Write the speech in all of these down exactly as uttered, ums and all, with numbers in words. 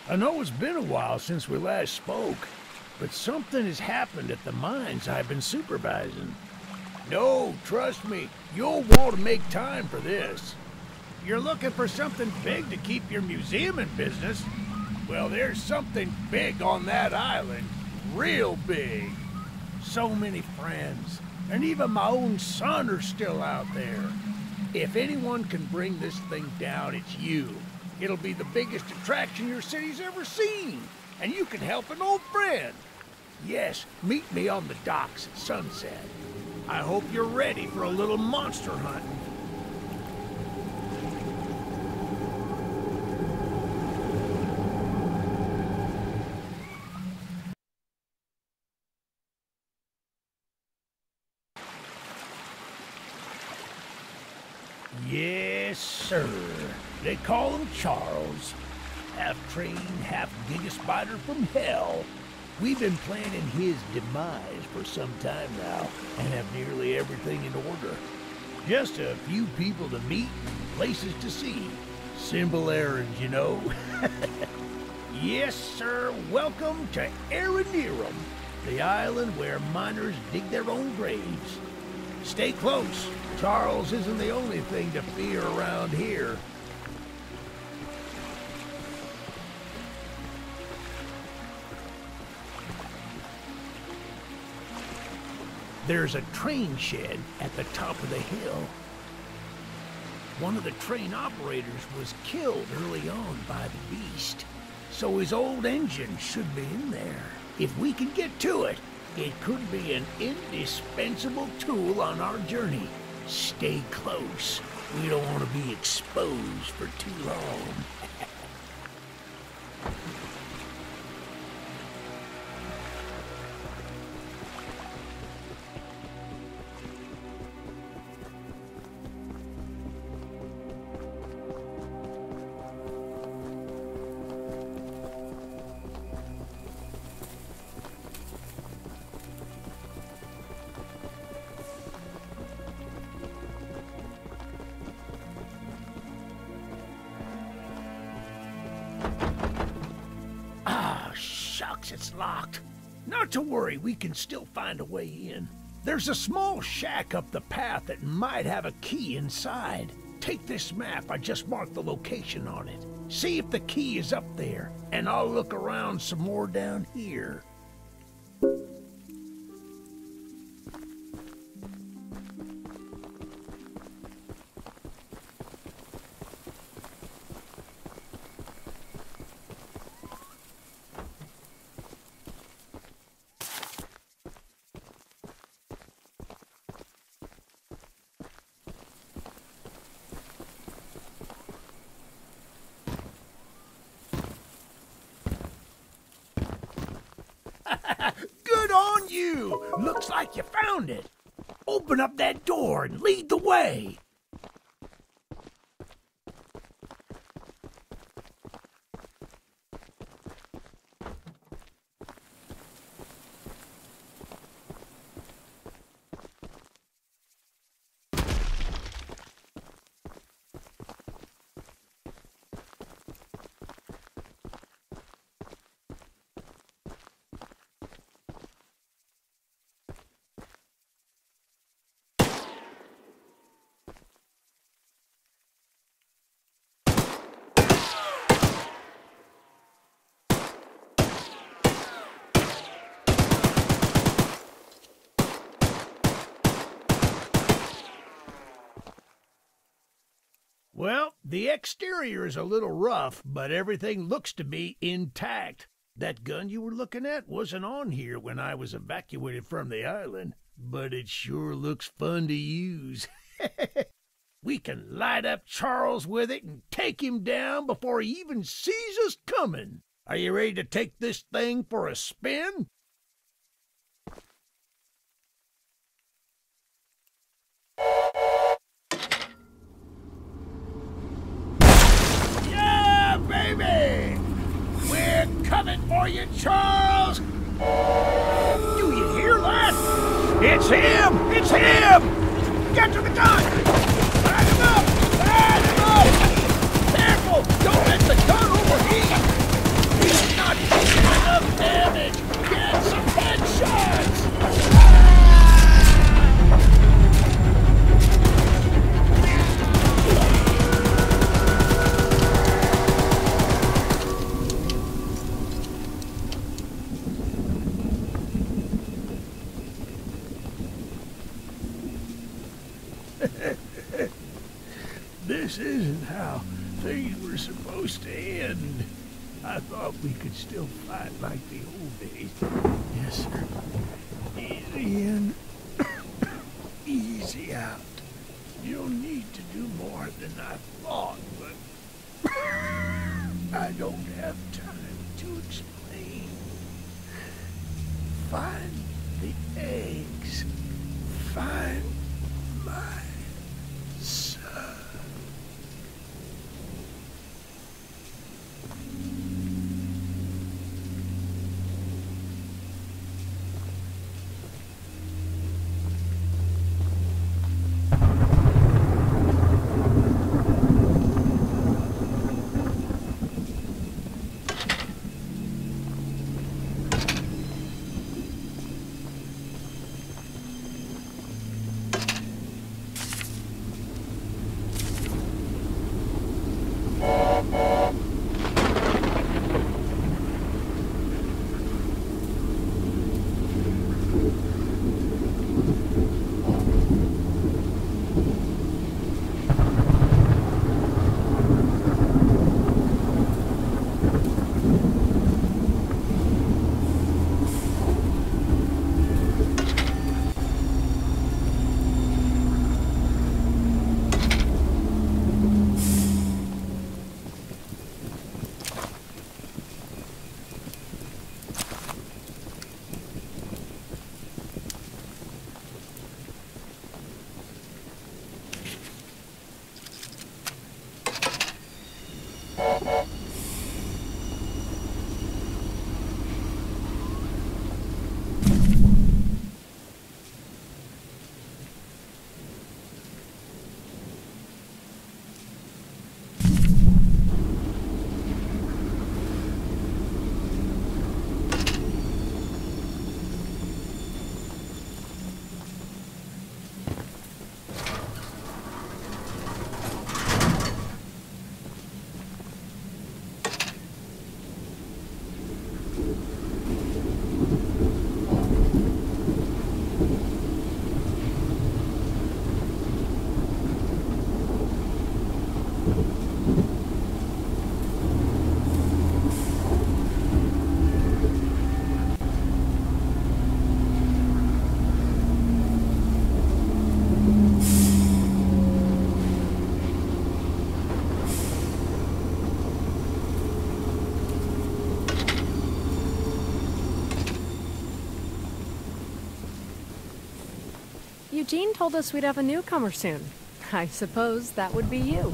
I know it's been a while since we last spoke, but something has happened at the mines I've been supervising. No, trust me, you'll want to make time for this. You're looking for something big to keep your museum in business? Well, there's something big on that island. Real big. So many friends, and even my own son are still out there. If anyone can bring this thing down, it's you. It'll be the biggest attraction your city's ever seen, and you can help an old friend. Yes, meet me on the docks at sunset. I hope you're ready for a little monster hunting. Yes, sir. They call him Charles. Half-trained, half-giga-spider from hell. We've been planning his demise for some time now, and have nearly everything in order. Just a few people to meet and places to see. Simple errands, you know. Yes, sir. Welcome to Aranerum, the island where miners dig their own graves. Stay close. Charles isn't the only thing to fear around here. There's a train shed at the top of the hill. One of the train operators was killed early on by the beast, so his old engine should be in there. If we can get to it, it could be an indispensable tool on our journey. Stay close. We don't want to be exposed for too long. Shucks, it's locked. Not to worry, we can still find a way in. There's a small shack up the path that might have a key inside. Take this map, I just marked the location on it. See if the key is up there, and I'll look around some more down here. Good on you! Looks like you found it. Open up that door and lead the way. Well, the exterior is a little rough, but everything looks to be intact. That gun you were looking at wasn't on here when I was evacuated from the island, but it sure looks fun to use. We can light up Charles with it and take him down before he even sees us coming. Are you ready to take this thing for a spin? Baby! We're coming for you, Charles! Do you hear that? It's him! It's him! Get to the gun! Light him up! Light him up! Careful! Don't let the gun overheat! This isn't how things were supposed to end. I thought we could still fight like the old days. Yes, sir. Easy in, easy out. You don't need to do more than I thought, but I don't have time to explain. Find the eggs. Find my son. Eugene told us we'd have a newcomer soon. I suppose that would be you.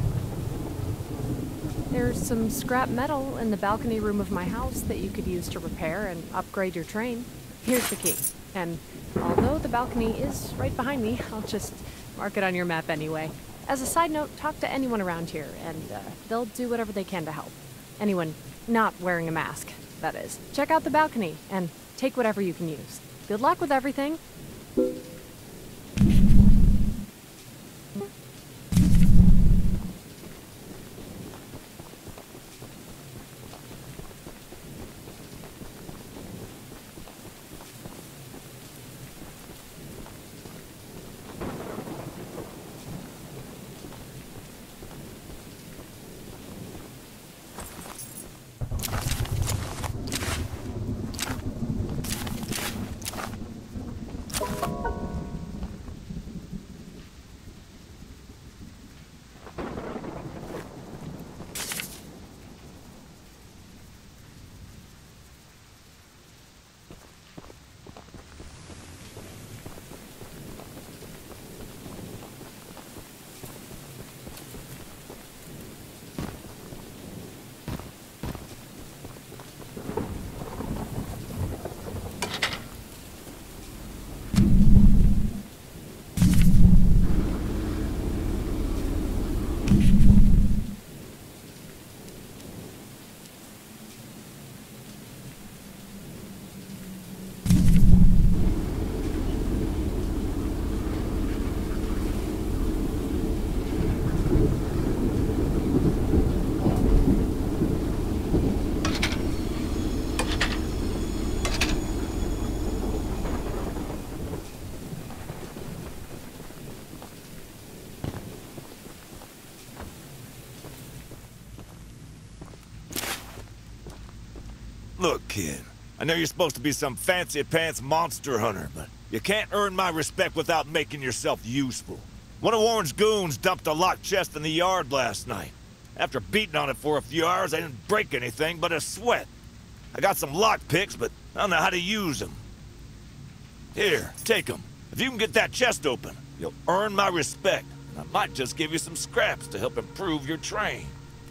There's some scrap metal in the balcony room of my house that you could use to repair and upgrade your train. Here's the key. And although the balcony is right behind me, I'll just mark it on your map anyway. As a side note, talk to anyone around here, and uh, they'll do whatever they can to help. Anyone not wearing a mask, that is. Check out the balcony, and take whatever you can use. Good luck with everything. Look, kid, I know you're supposed to be some fancy-pants monster hunter, but you can't earn my respect without making yourself useful. One of Warren's goons dumped a locked chest in the yard last night. After beating on it for a few hours, I didn't break anything but a sweat. I got some lock picks, but I don't know how to use them. Here, take them. If you can get that chest open, you'll earn my respect, and I might just give you some scraps to help improve your train.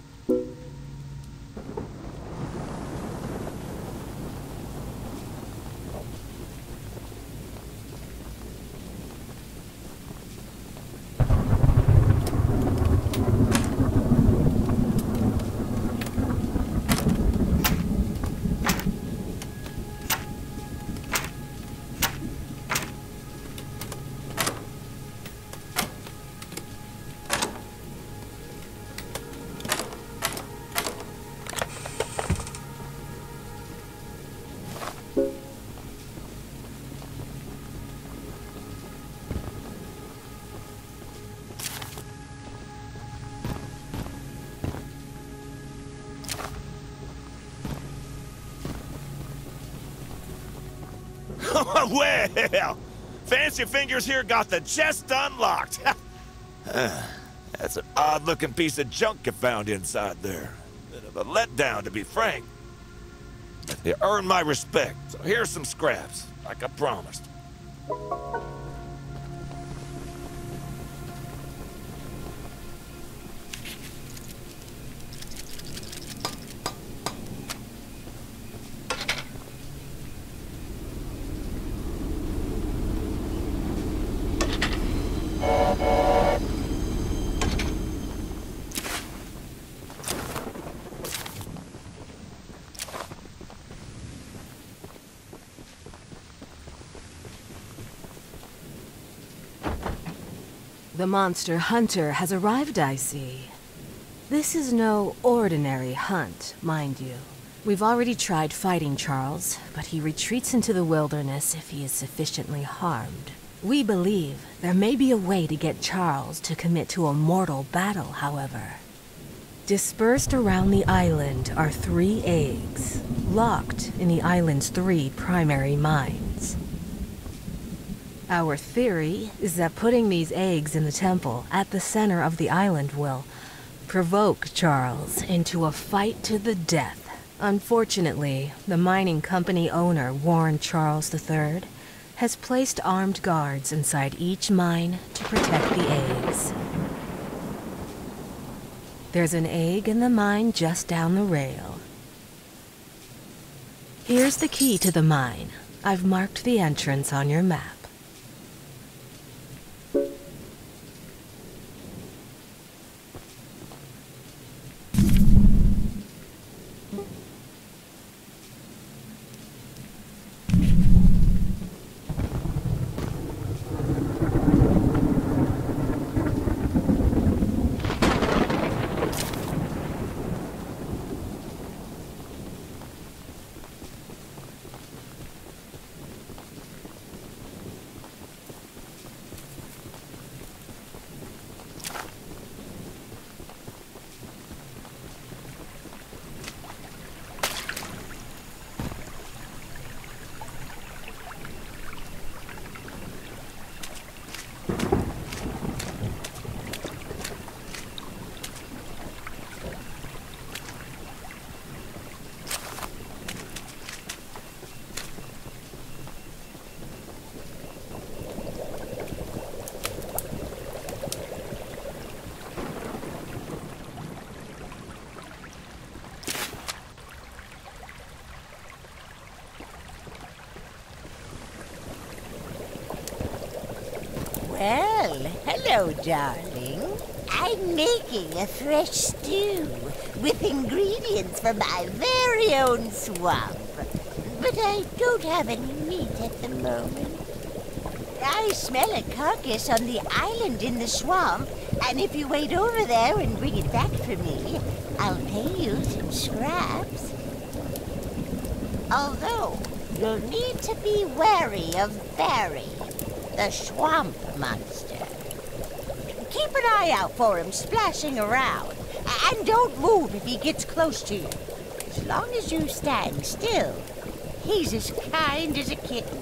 Well, Fancy Fingers here got the chest unlocked. uh, that's an odd-looking piece of junk you found inside there. Bit of a letdown, to be frank. But you earned my respect, so here's some scraps, like I promised. The monster hunter has arrived, I see. This is no ordinary hunt, mind you. We've already tried fighting Charles, but he retreats into the wilderness if he is sufficiently harmed. We believe there may be a way to get Charles to commit to a mortal battle, however. Dispersed around the island are three eggs, locked in the island's three primary mines. Our theory is that putting these eggs in the temple at the center of the island will provoke Charles into a fight to the death. Unfortunately, the mining company owner, Warren Charles the Third, has placed armed guards inside each mine to protect the eggs. There's an egg in the mine just down the rail. Here's the key to the mine. I've marked the entrance on your map. Well, hello, darling. I'm making a fresh stew with ingredients from my very own swamp. But I don't have any meat at the moment. I smell a carcass on the island in the swamp, and if you wait over there and bring it back for me, I'll pay you some scraps. Although, you'll need to be wary of Barry, the swamp monster. Keep an eye out for him splashing around, and don't move if he gets close to you. As long as you stand still, he's as kind as a kitten.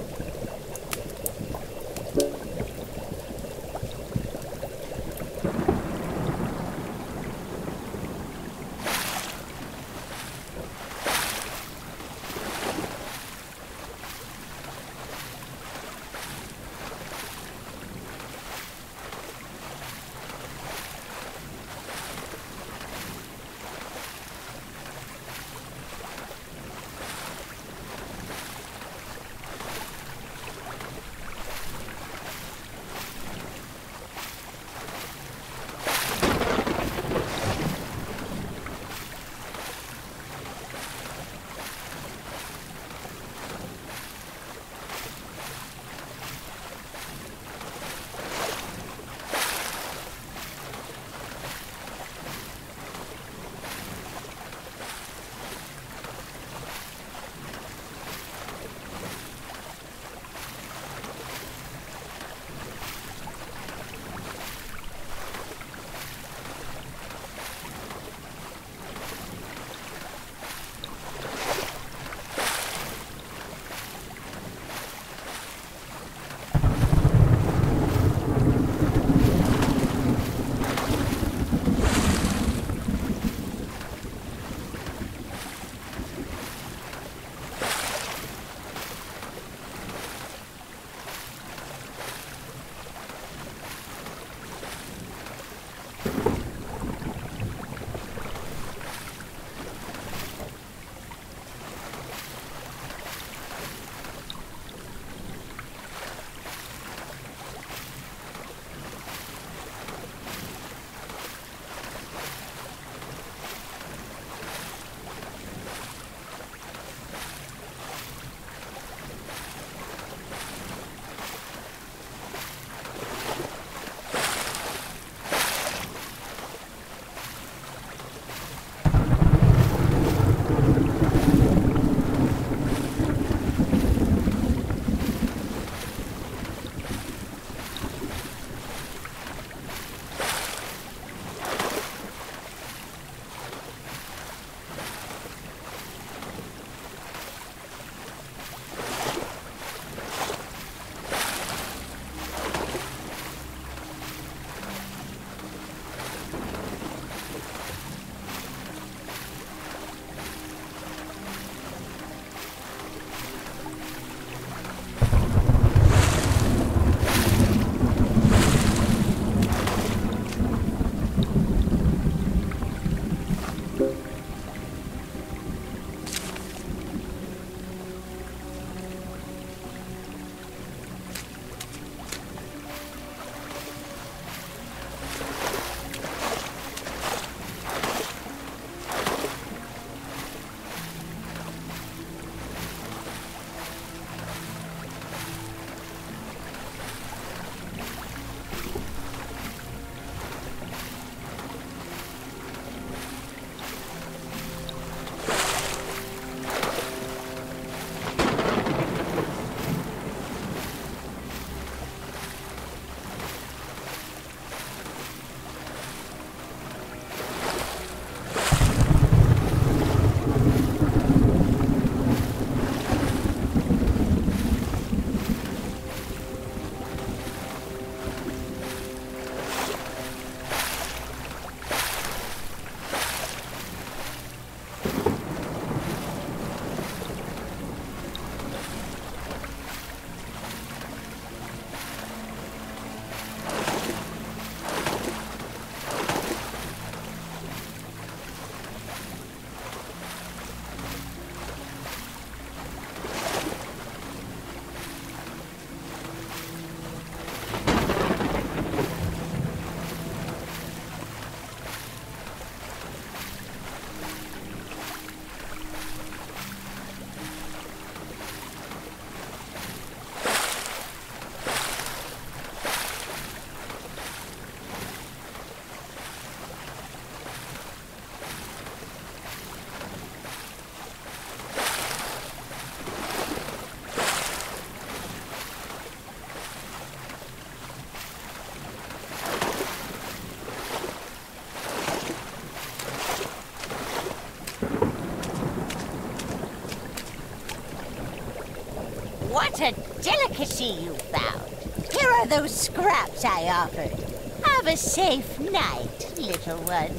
What a delicacy you found. Here are those scraps I offered. Have a safe night, little one.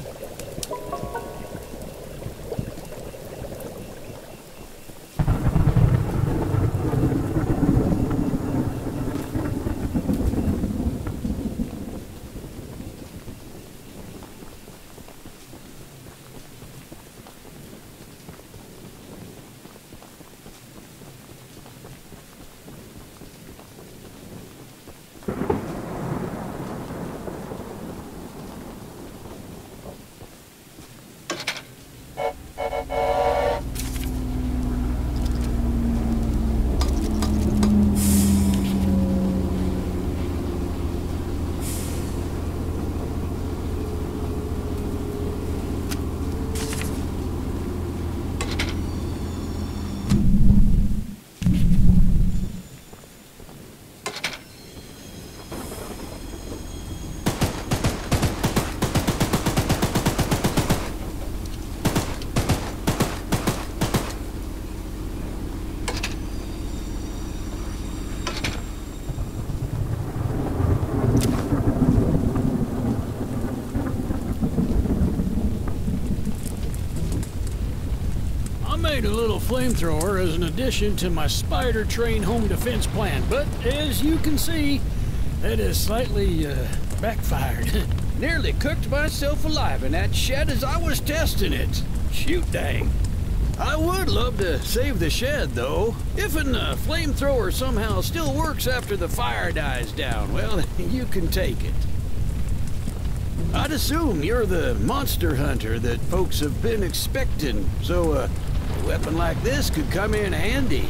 I made a little flamethrower as an addition to my spider train home defense plan, but as you can see, that has slightly uh, backfired. Nearly cooked myself alive in that shed as I was testing it. Shoot dang. I would love to save the shed, though. If a uh, flamethrower somehow still works after the fire dies down, well, you can take it. I'd assume you're the monster hunter that folks have been expecting, so uh, a weapon like this could come in handy.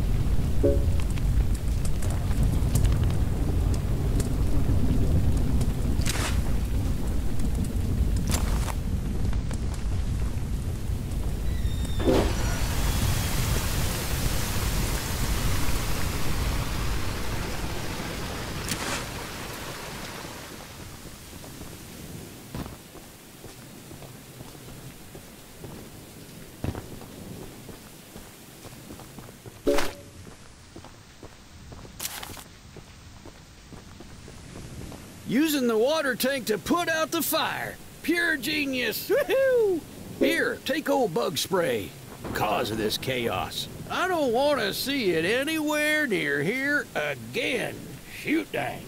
Using the water tank to put out the fire. Pure genius. Woohoo! Here, take old bug spray. Cause of this chaos. I don't want to see it anywhere near here again. Shoot dang.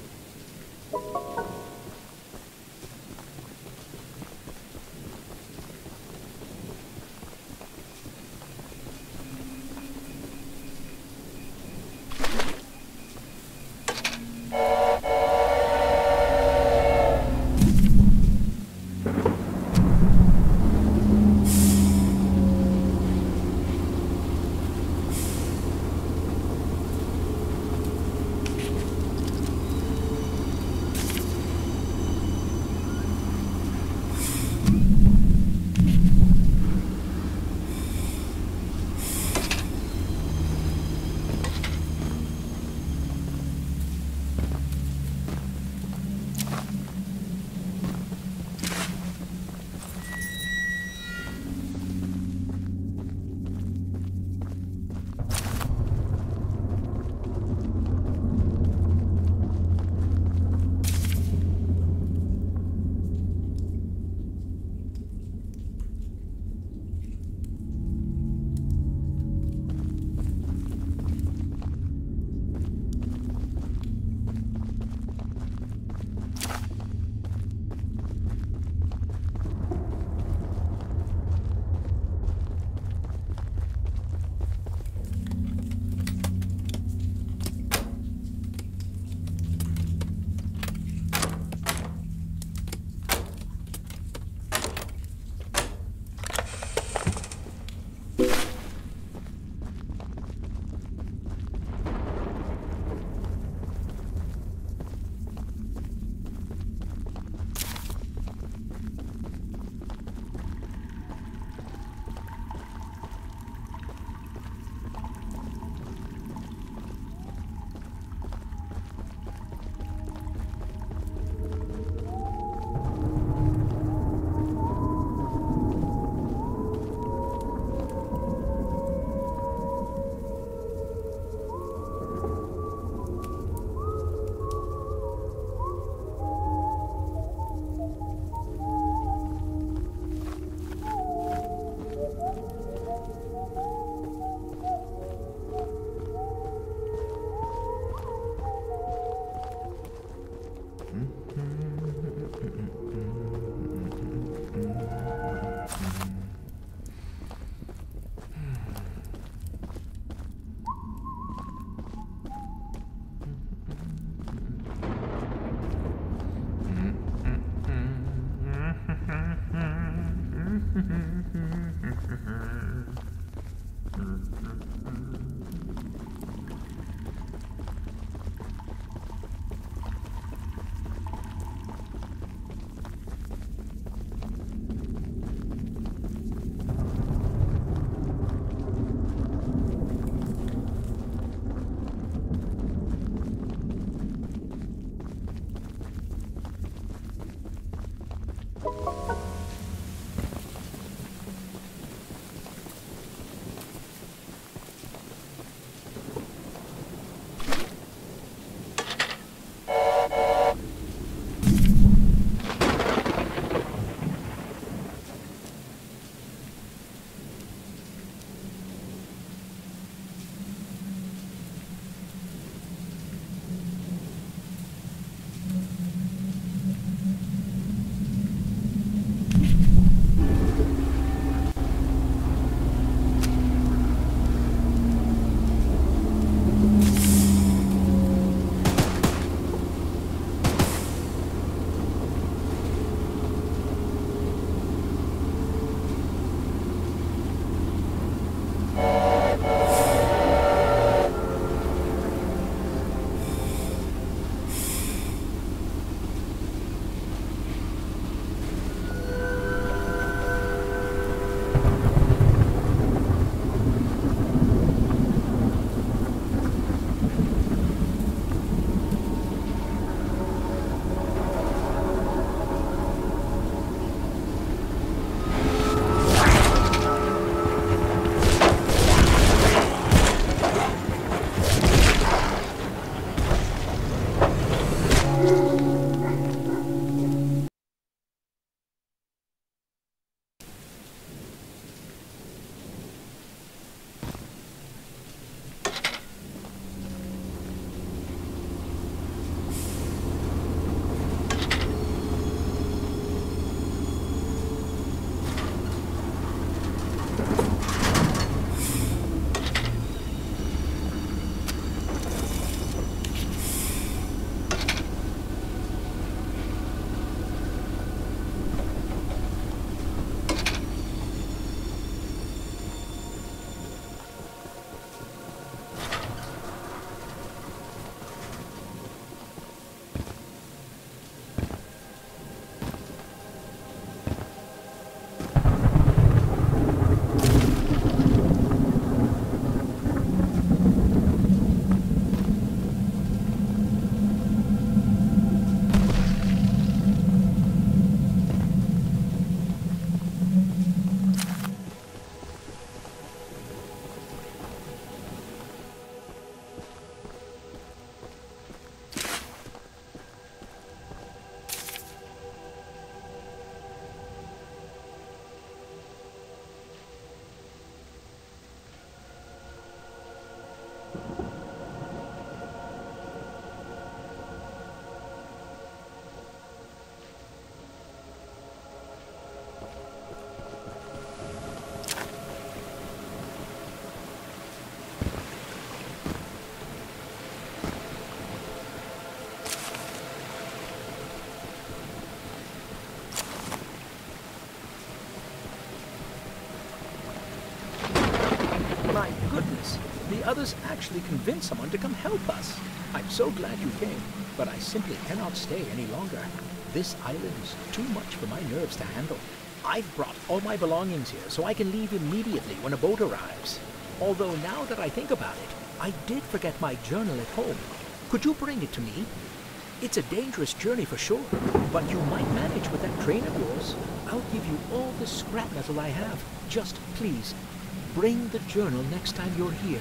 My goodness, the others actually convinced someone to come help us. I'm so glad you came, but I simply cannot stay any longer. This island is too much for my nerves to handle. I've brought all my belongings here so I can leave immediately when a boat arrives. Although now that I think about it, I did forget my journal at home. Could you bring it to me? It's a dangerous journey for sure, but you might manage with that train of yours. I'll give you all the scrap metal I have. Just please, bring the journal next time you're here.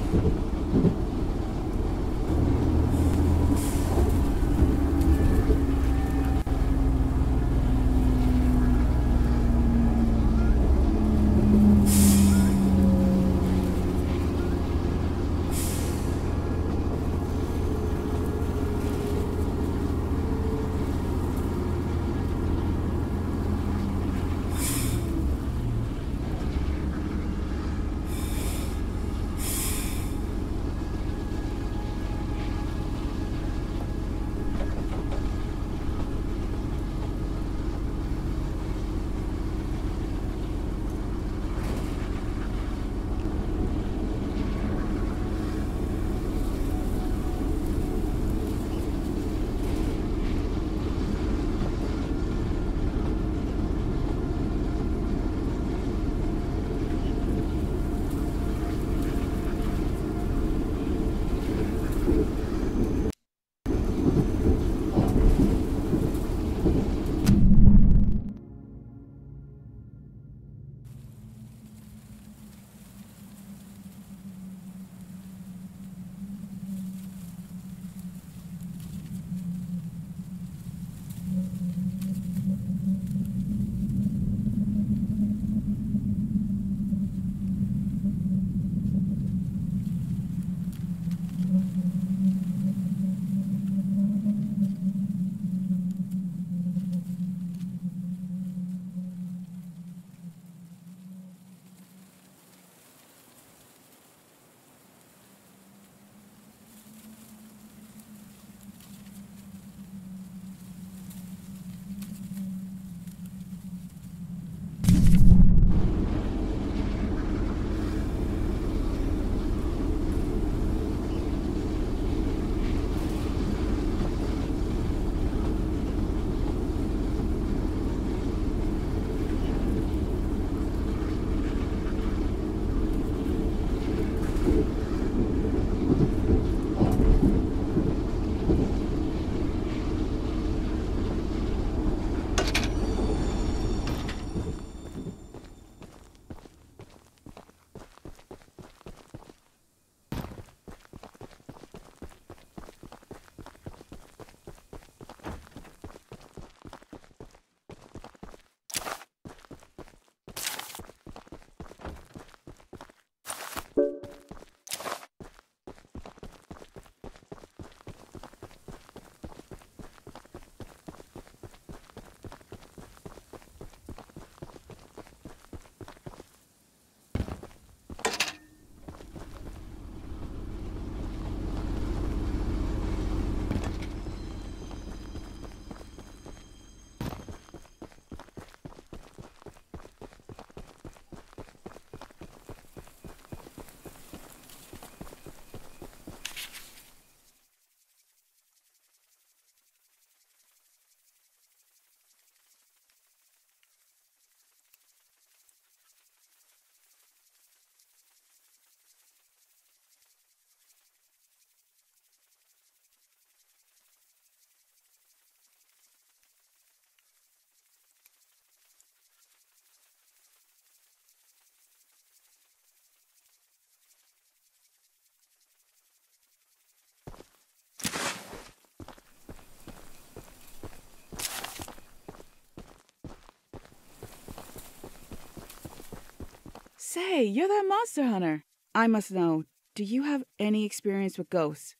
Say, you're that monster hunter. I must know, do you have any experience with ghosts?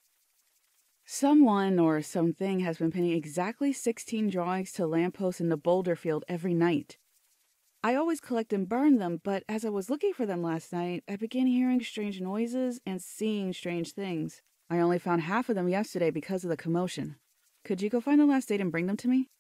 Someone or something has been pinning exactly sixteen drawings to lampposts in the boulder field every night. I always collect and burn them, but as I was looking for them last night, I began hearing strange noises and seeing strange things. I only found half of them yesterday because of the commotion. Could you go find the last date and bring them to me?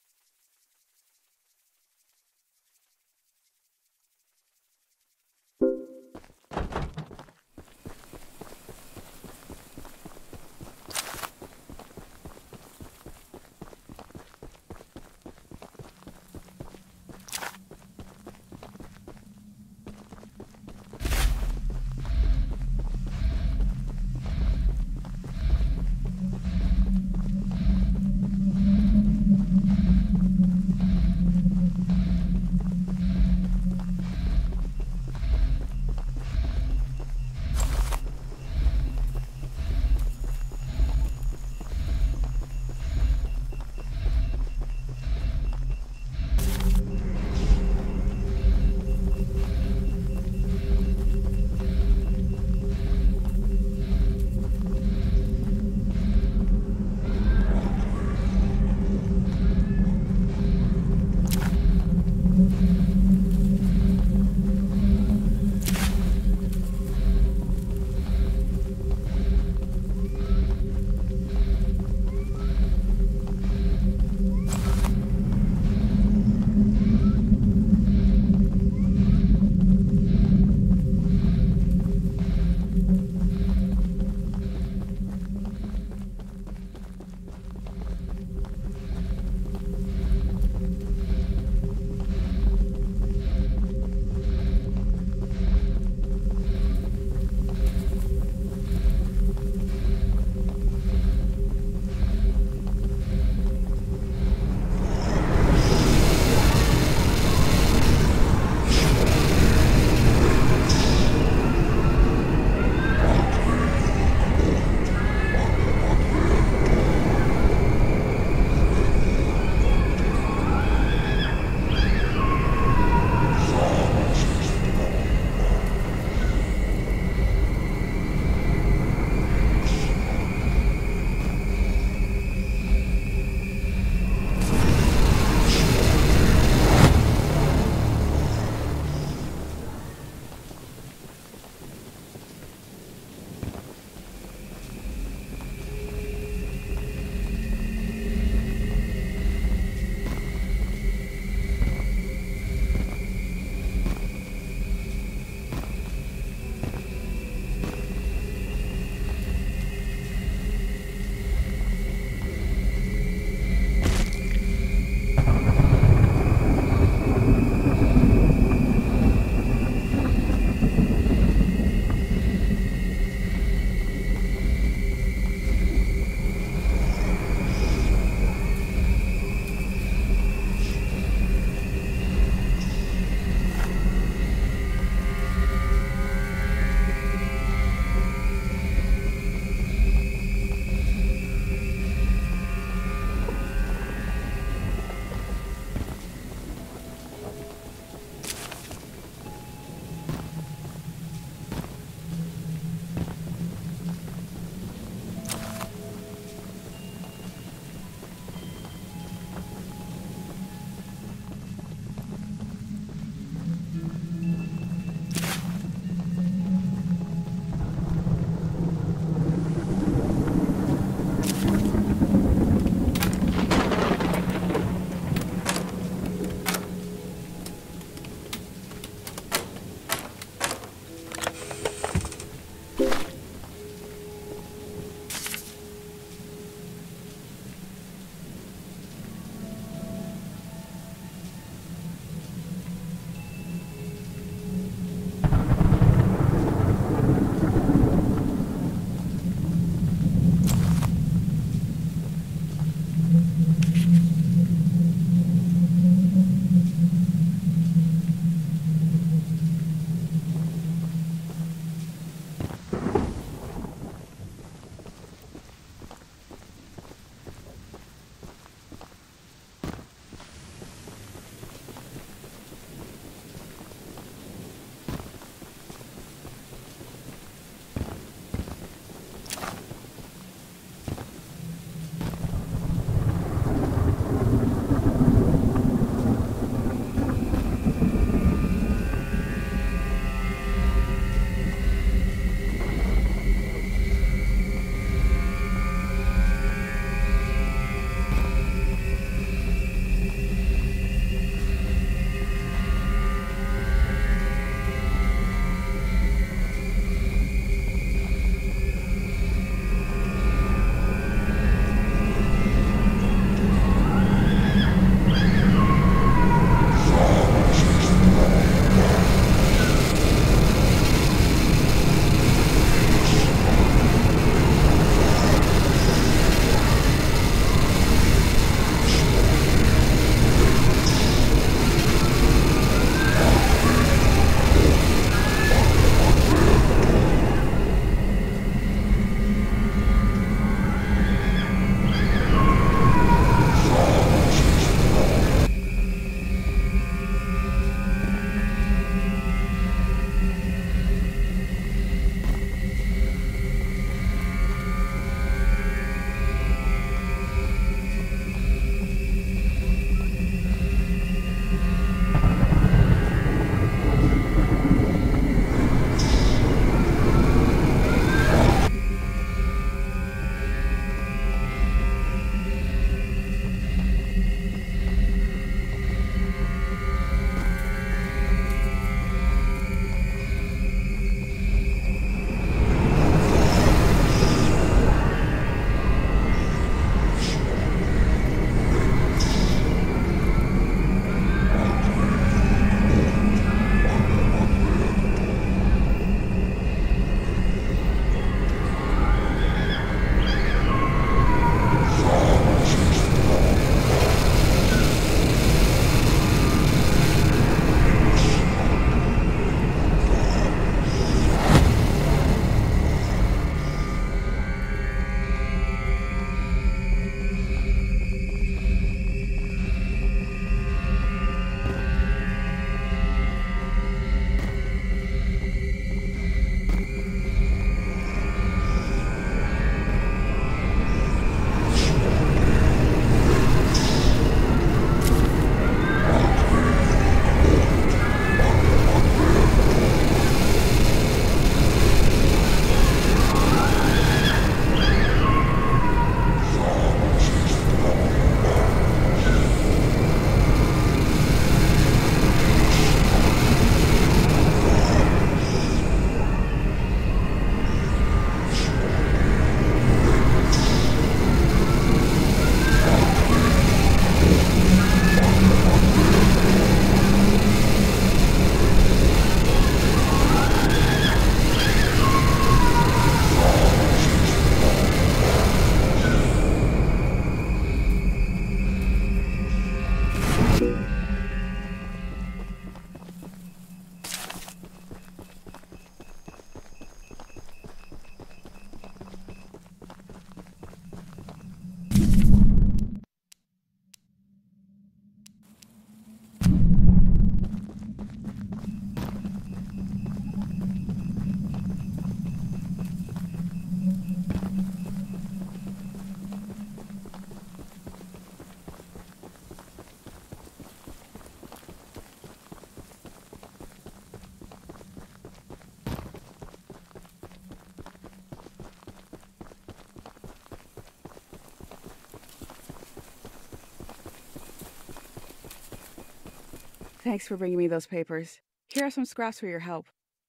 Thanks for bringing me those papers. Here are some scraps for your help.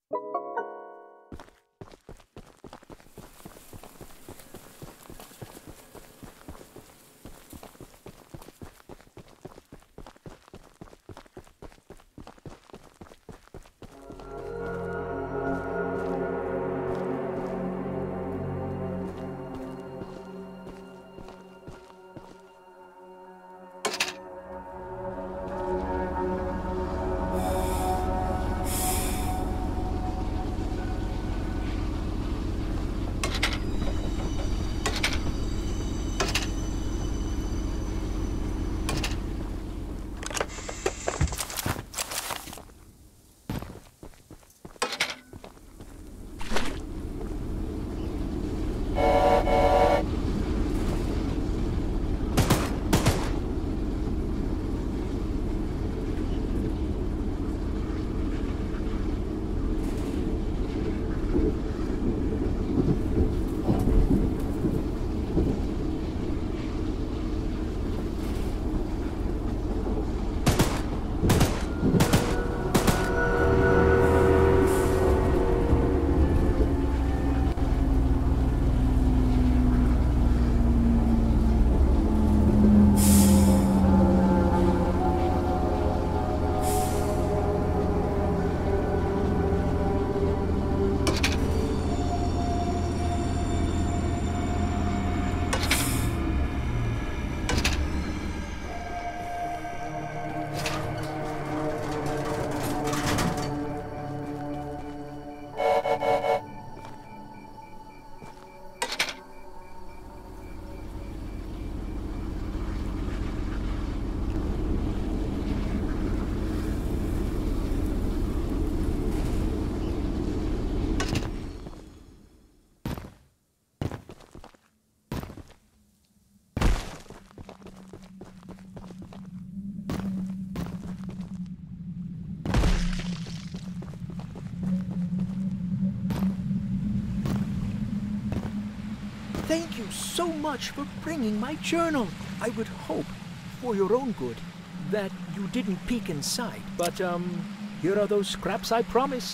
Thank you so much for bringing my journal. I would hope, for your own good, that you didn't peek inside. But, um, here are those scraps I promised.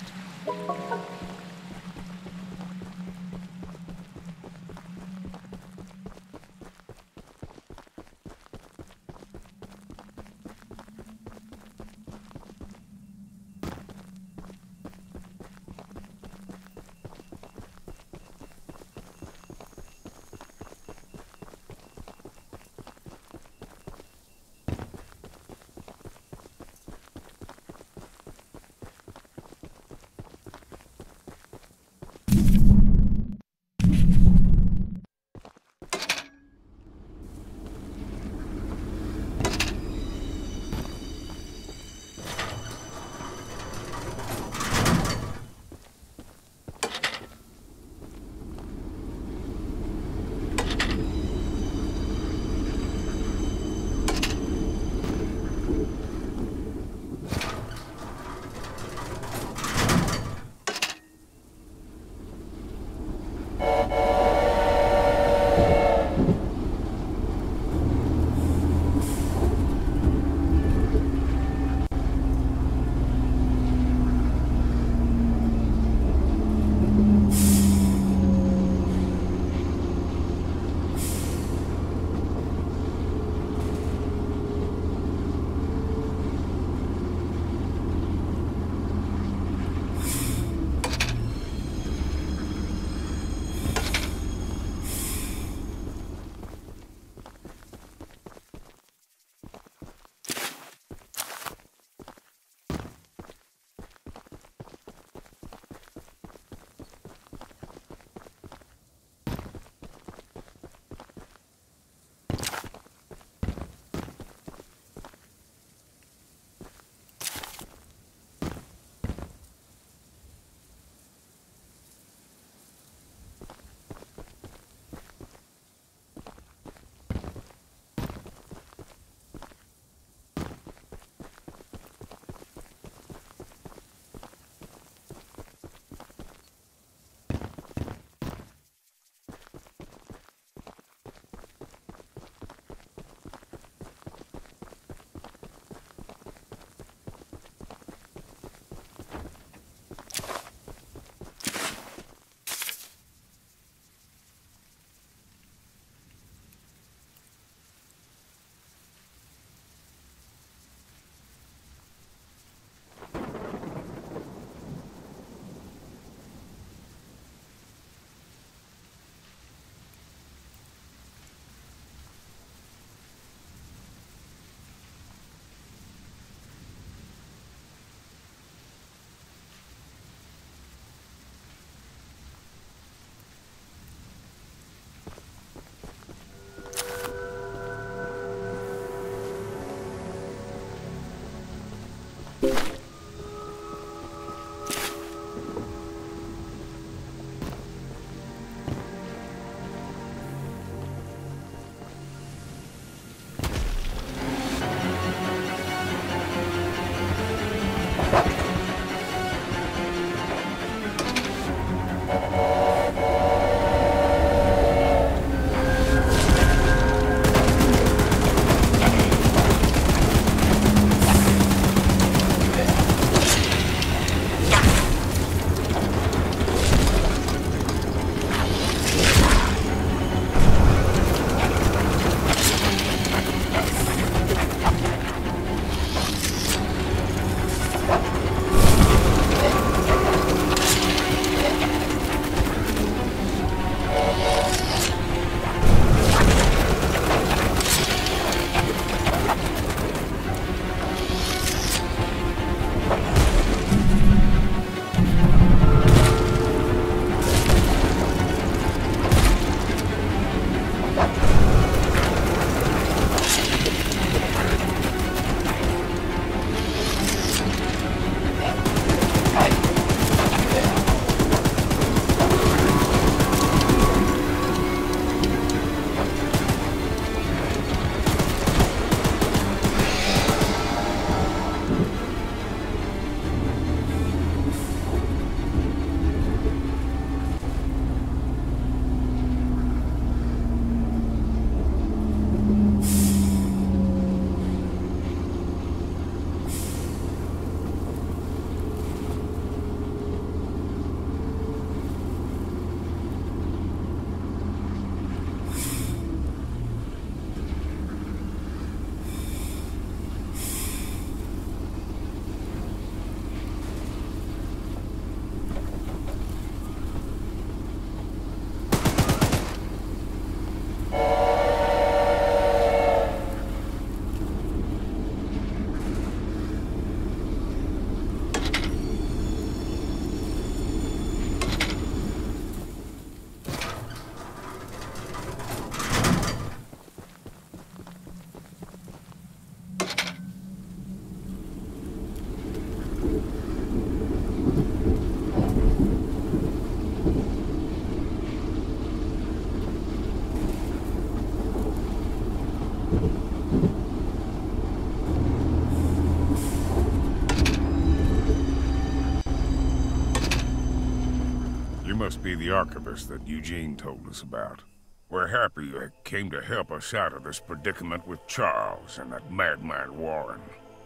the archivist that Eugene told us about. We're happy you came to help us out of this predicament with Charles and that madman Warren.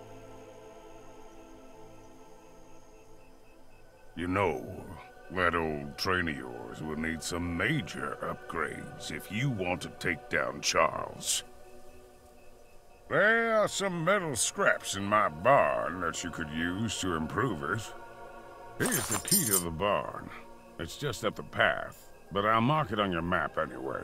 You know, that old train of yours will need some major upgrades if you want to take down Charles. There are some metal scraps in my barn that you could use to improve it. Here's the key to the barn. It's just up the path, but I'll mark it on your map anyway.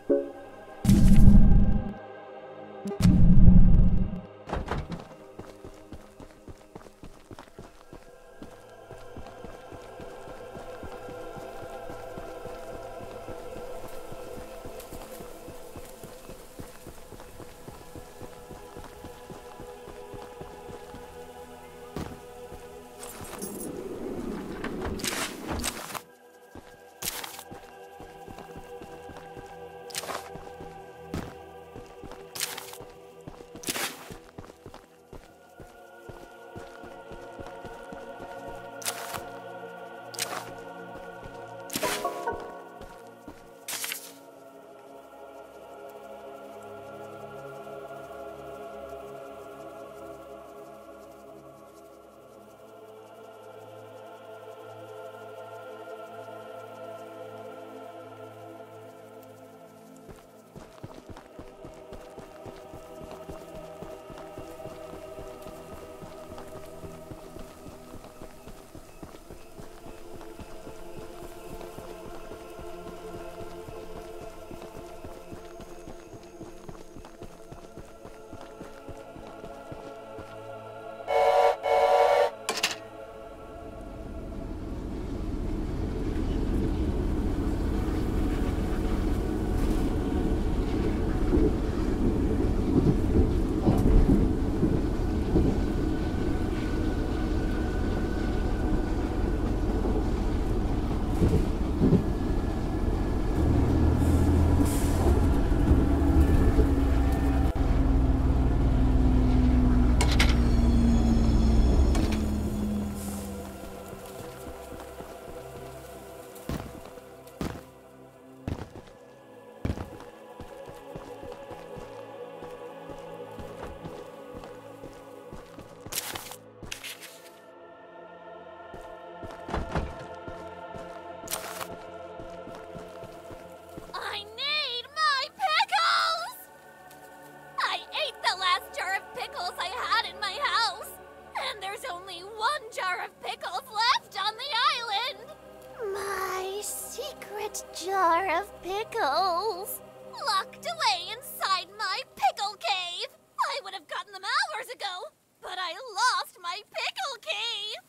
jar of pickles. Locked away inside my pickle cave. I would have gotten them hours ago, but I lost my pickle cave.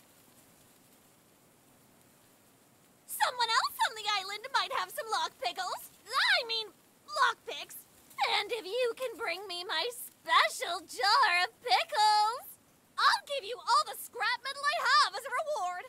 Someone else on the island might have some lock pickles. I mean, lockpicks. And if you can bring me my special jar of pickles, I'll give you all the scrap metal I have as a reward.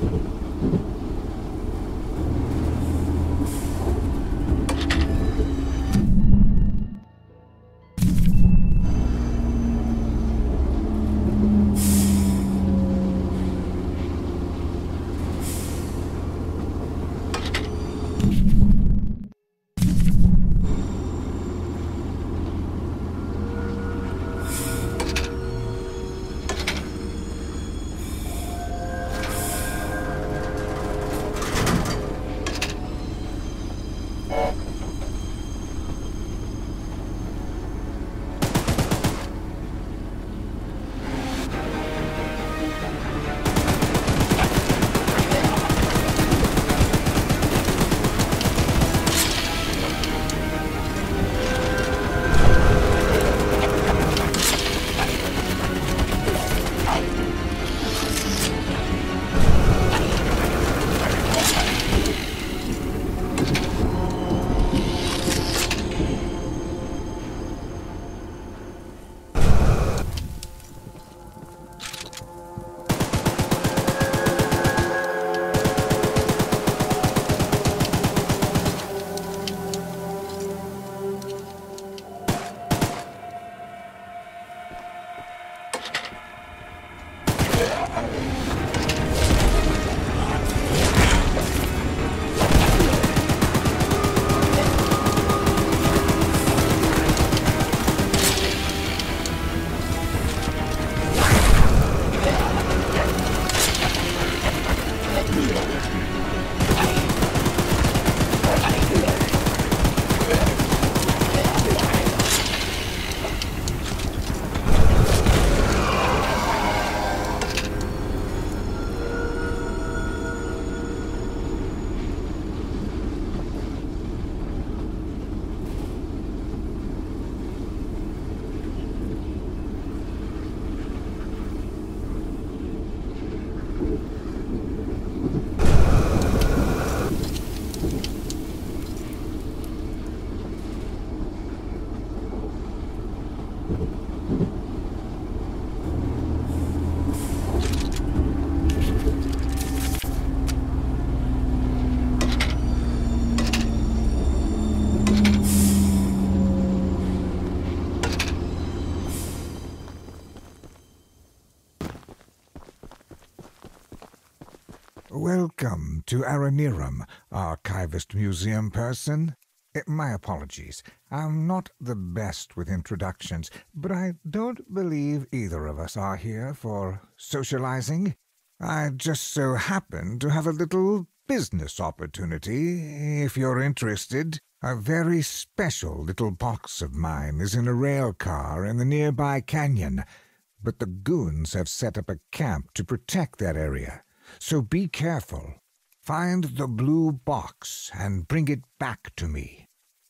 Welcome to Aranirum, Archivist Museum person. Eh, My apologies. I'm not the best with introductions, but I don't believe either of us are here for socializing. I just so happen to have a little business opportunity, if you're interested. A very special little box of mine is in a rail car in the nearby canyon, but the goons have set up a camp to protect that area. So be careful. Find the blue box and bring it back to me.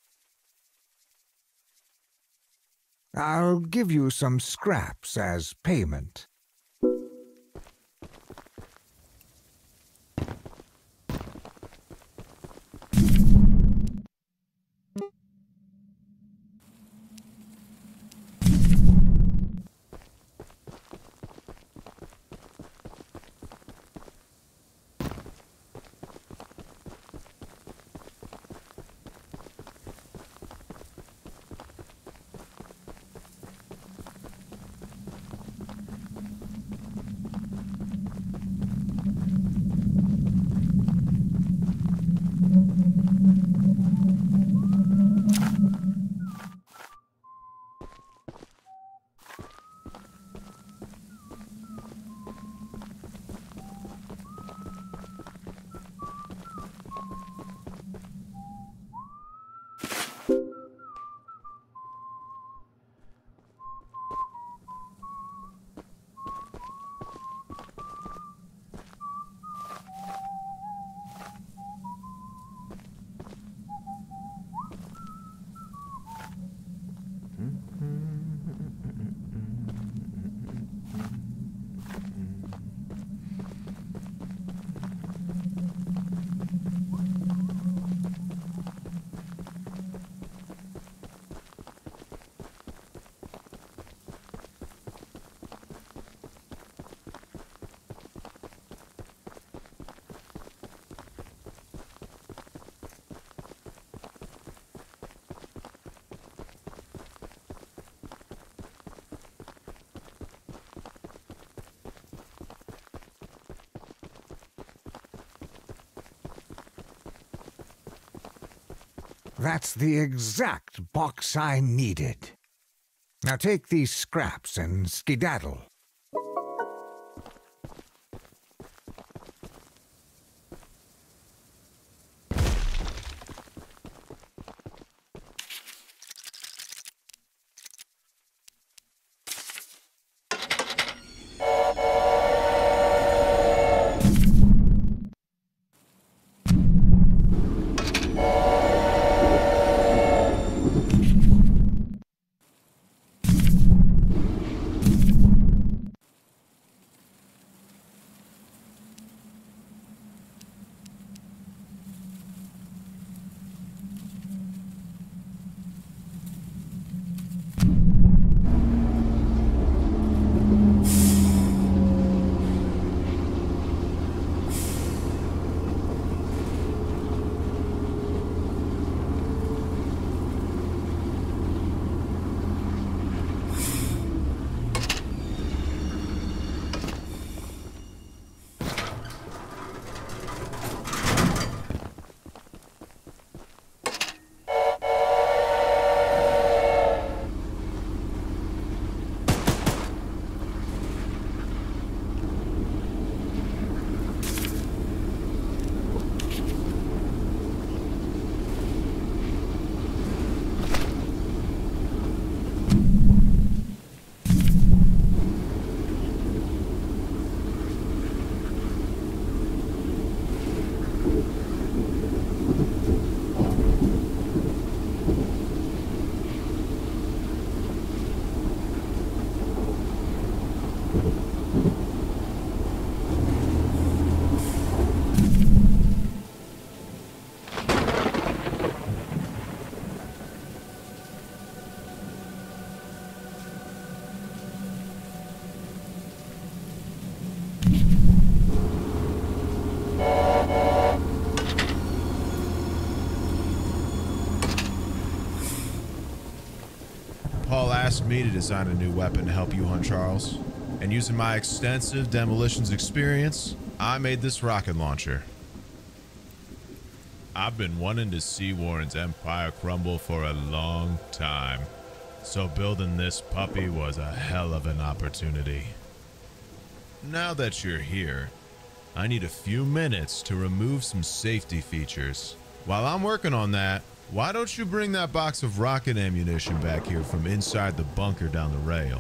I'll give you some scraps as payment. That's the exact box I needed. Now take these scraps and skedaddle. Paul asked me to design a new weapon to help you hunt Charles, and using my extensive demolitions experience, I made this rocket launcher. I've been wanting to see Warren's empire crumble for a long time, so building this puppy was a hell of an opportunity. Now that you're here, I need a few minutes to remove some safety features. While I'm working on that, why don't you bring that box of rocket ammunition back here from inside the bunker down the rail?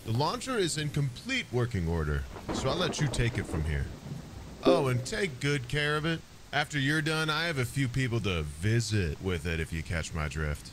The launcher is in complete working order, so I'll let you take it from here. Oh, and take good care of it. After you're done, I have a few people to visit with it, if you catch my drift.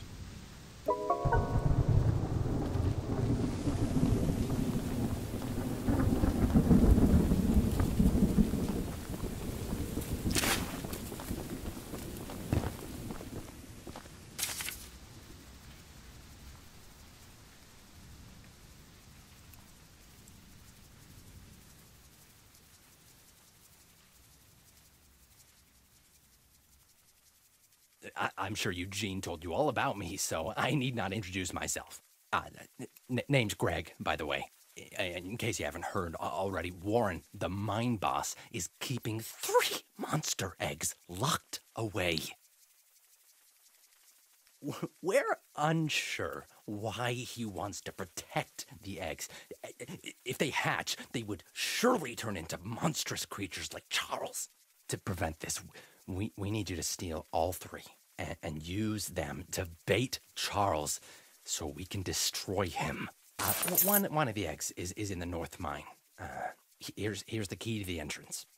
I I'm sure Eugene told you all about me, so I need not introduce myself. Uh, n name's Greg, by the way. In case you haven't heard already, Warren, the mine boss, is keeping three monster eggs locked away. We're unsure why he wants to protect the eggs. If they hatch, they would surely turn into monstrous creatures like Charles. To prevent this, we, we need you to steal all three and, and use them to bait Charles so we can destroy him. Uh, one, one of the eggs is, is in the north mine. Uh, here's, here's the key to the entrance.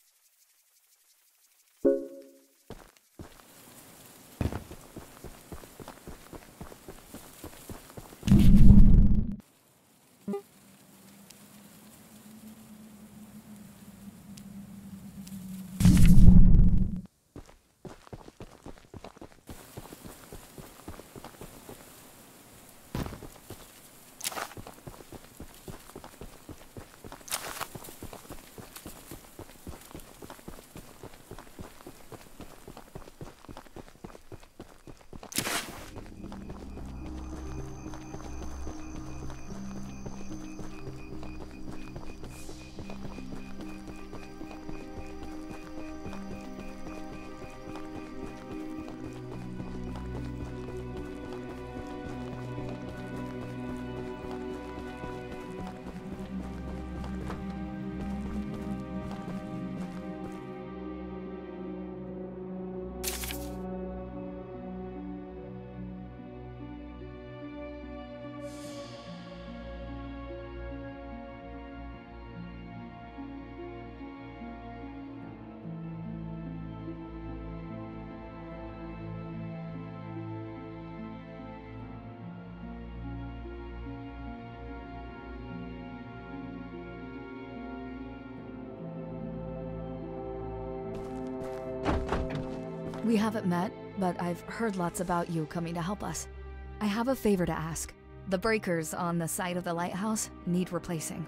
We haven't met, but I've heard lots about you coming to help us. I have a favor to ask. The breakers on the side of the lighthouse need replacing.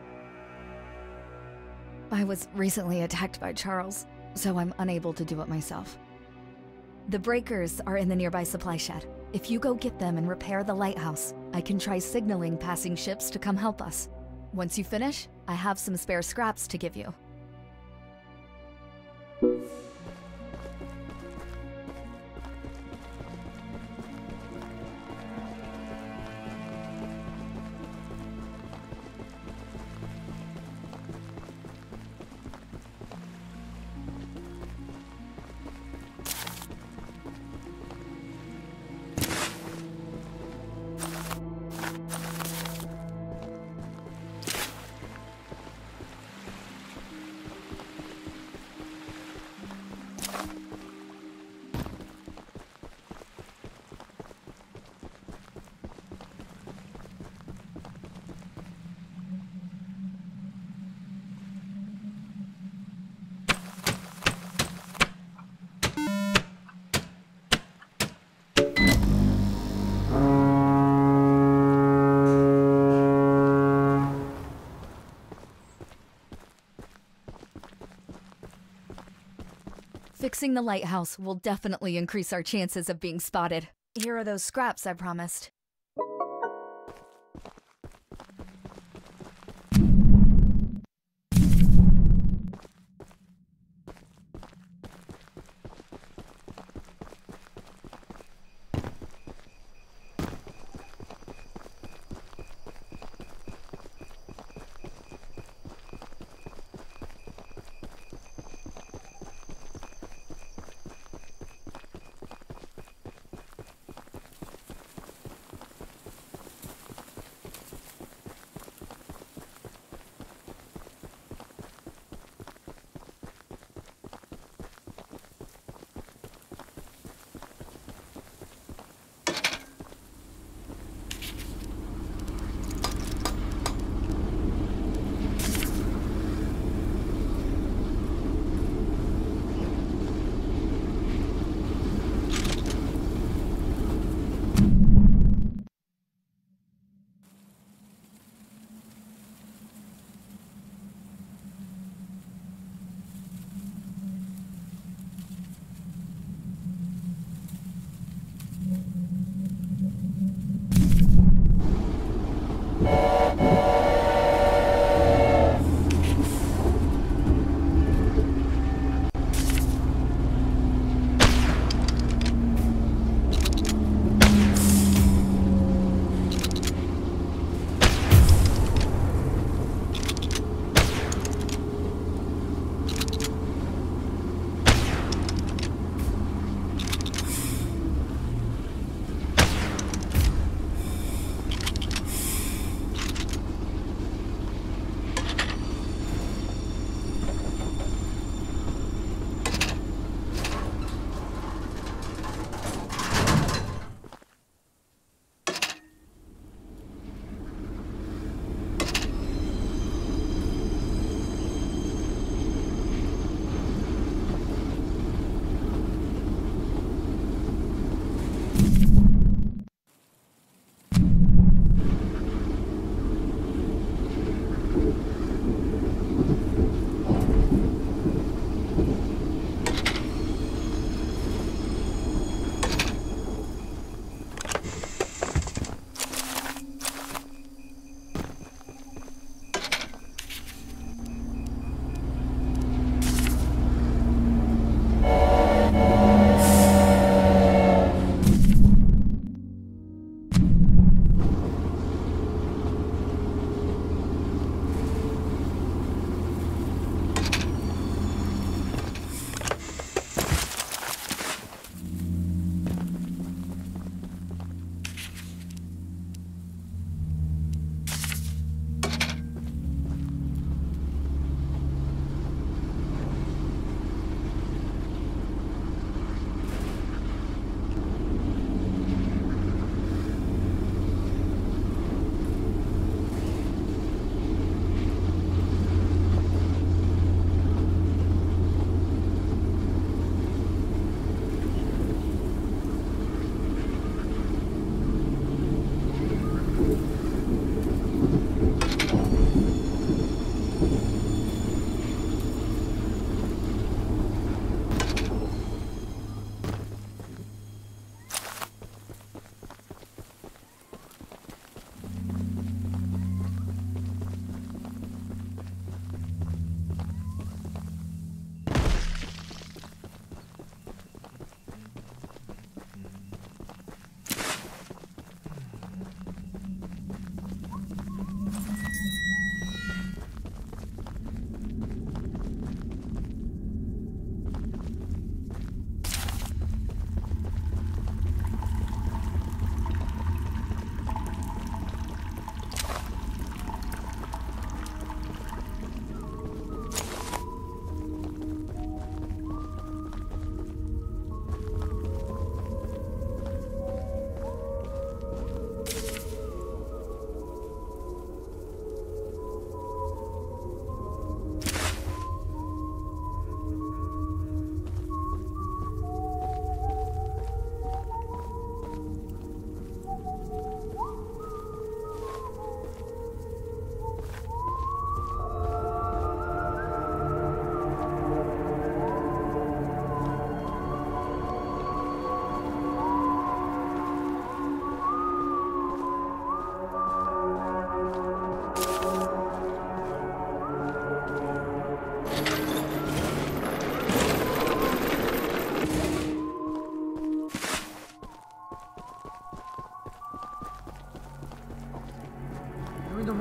I was recently attacked by Charles, so I'm unable to do it myself. The breakers are in the nearby supply shed. If you go get them and repair the lighthouse, I can try signaling passing ships to come help us. Once you finish, I have some spare scraps to give you. Fixing the lighthouse will definitely increase our chances of being spotted. Here are those scraps I promised.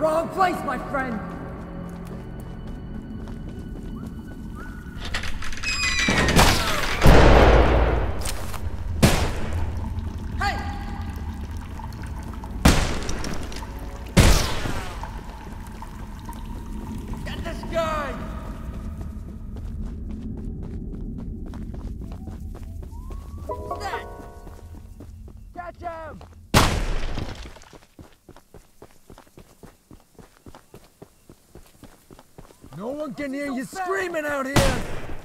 wrong place, my friend! Hey! Get this guy! Who's that? Catch him! No one can hear you screaming out here!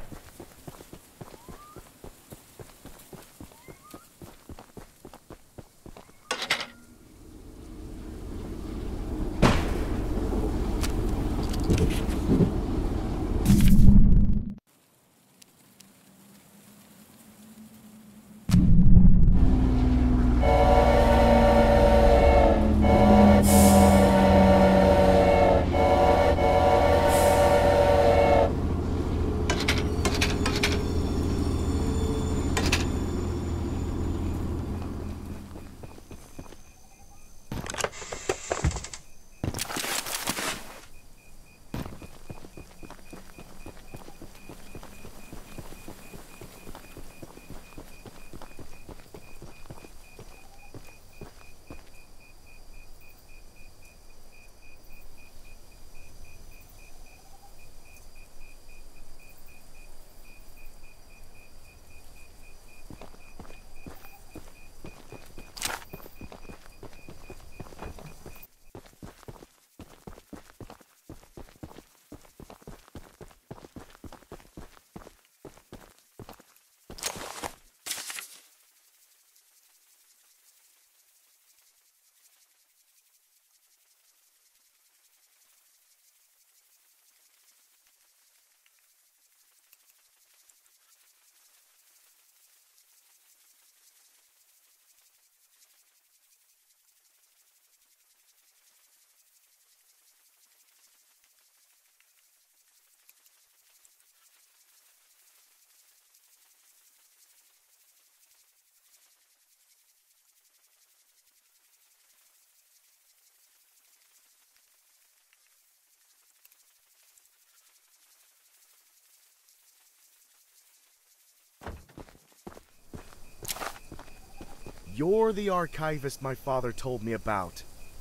You're the archivist my father told me about.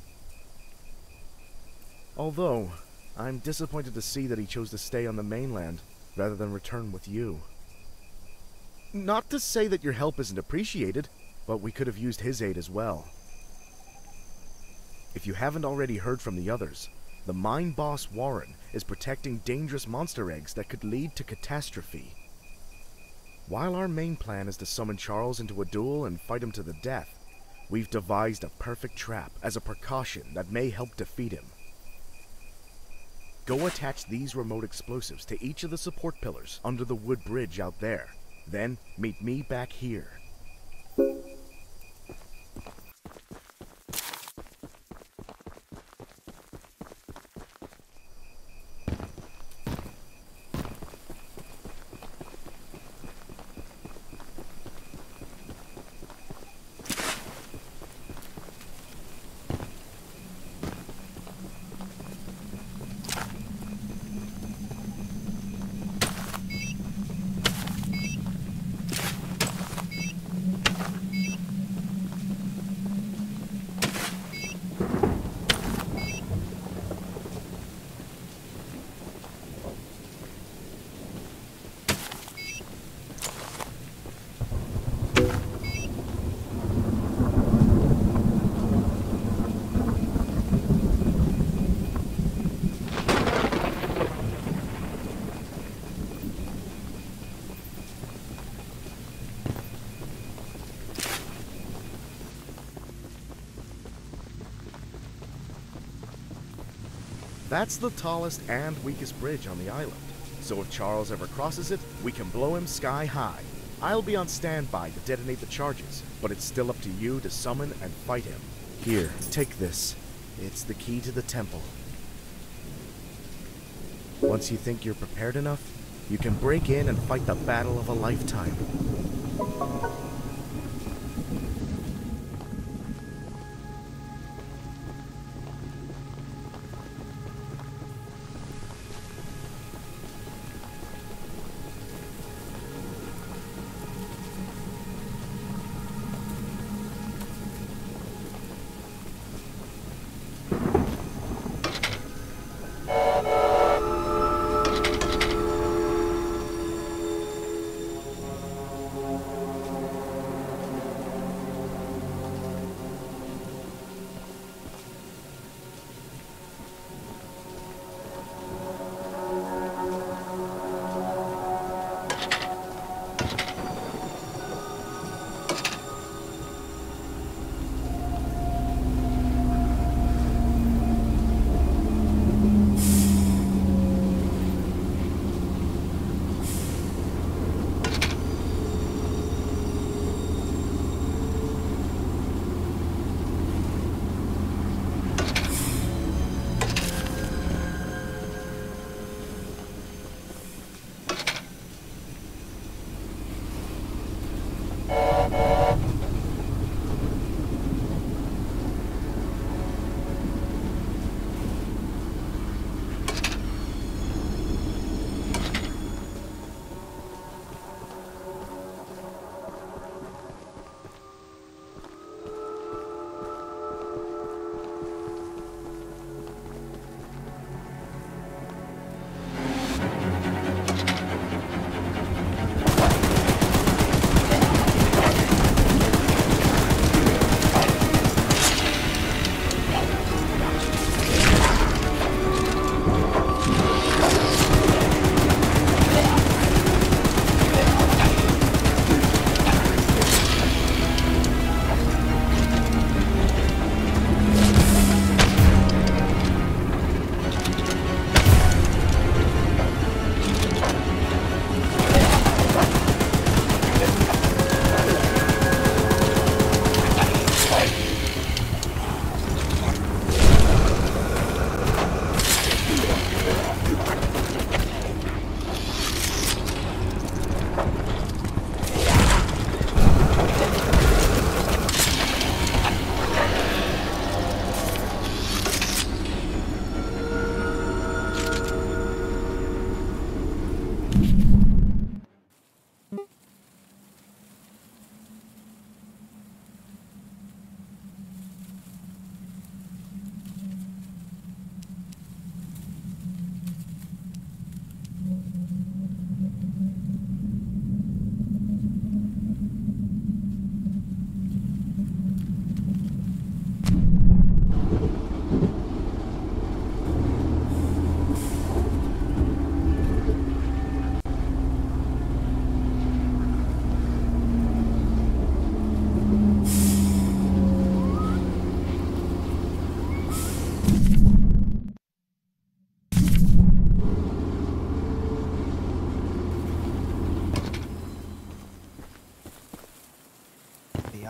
Although, I'm disappointed to see that he chose to stay on the mainland rather than return with you. Not to say that your help isn't appreciated, but we could have used his aid as well. If you haven't already heard from the others, the mine boss Warren is protecting dangerous monster eggs that could lead to catastrophe. While our main plan is to summon Charles into a duel and fight him to the death, we've devised a perfect trap as a precaution that may help defeat him. Go attach these remote explosives to each of the support pillars under the wood bridge out there. Then meet me back here. That's the tallest and weakest bridge on the island, so if Charles ever crosses it, we can blow him sky high. I'll be on standby to detonate the charges, but it's still up to you to summon and fight him. Here, take this. It's the key to the temple. Once you think you're prepared enough, you can break in and fight the battle of a lifetime.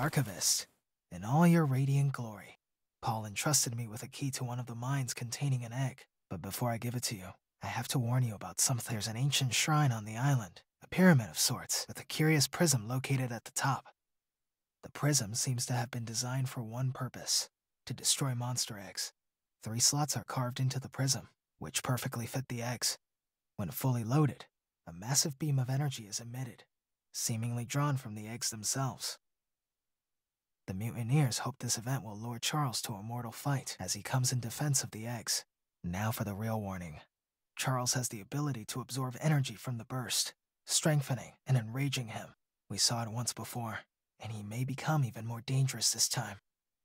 archivist, in all your radiant glory. Paul entrusted me with a key to one of the mines containing an egg. But before I give it to you, I have to warn you about something. There's an ancient shrine on the island, a pyramid of sorts, with a curious prism located at the top. The prism seems to have been designed for one purpose, to destroy monster eggs. Three slots are carved into the prism, which perfectly fit the eggs. When fully loaded, a massive beam of energy is emitted, seemingly drawn from the eggs themselves. The mutineers hope this event will lure Charles to a mortal fight as he comes in defense of the eggs. Now for the real warning. Charles has the ability to absorb energy from the burst, strengthening and enraging him. We saw it once before, and he may become even more dangerous this time.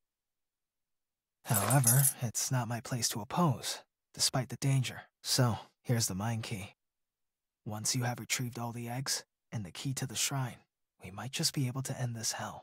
However, it's not my place to oppose, despite the danger. So, here's the mine key. Once you have retrieved all the eggs, and the key to the shrine, we might just be able to end this hell.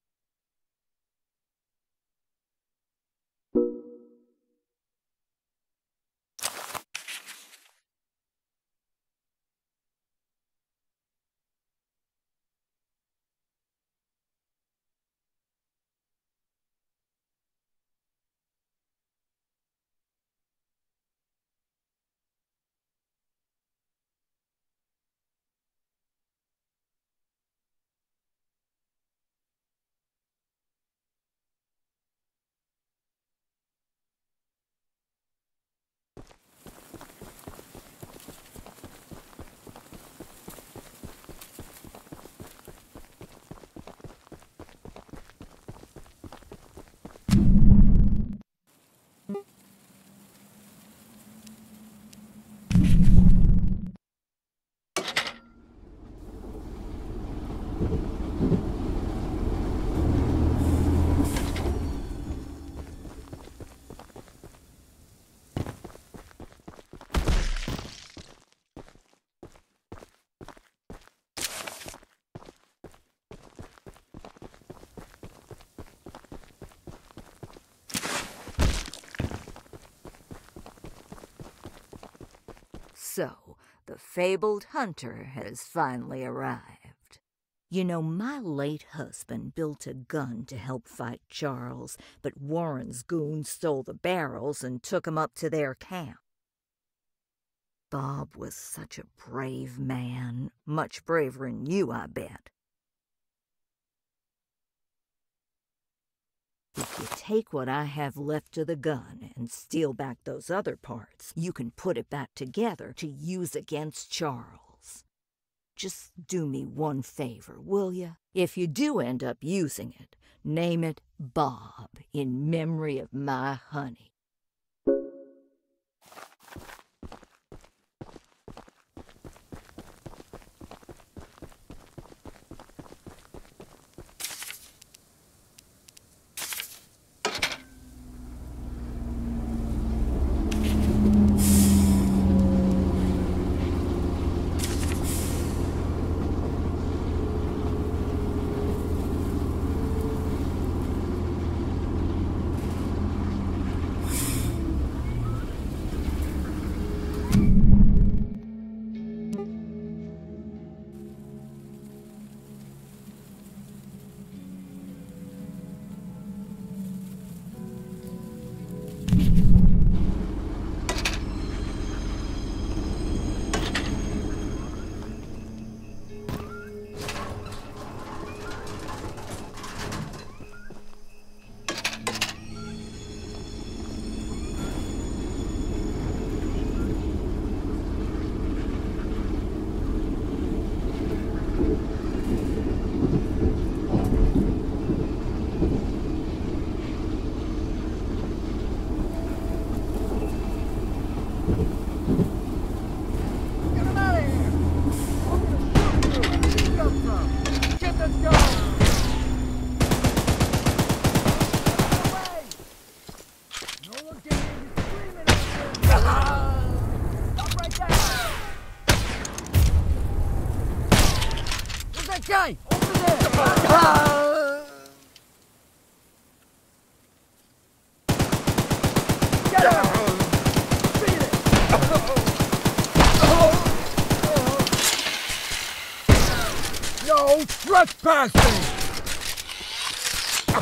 So, the fabled hunter has finally arrived. You know, my late husband built a gun to help fight Charles, but Warren's goons stole the barrels and took 'em up to their camp. Bob was such a brave man, much braver than you, I bet. If you take what I have left of the gun and steal back those other parts, you can put it back together to use against Charles. Just do me one favor, will you? If you do end up using it, name it Bob in memory of my honey. Guy, over there! Ah! Get him! Beat it! No trespassing!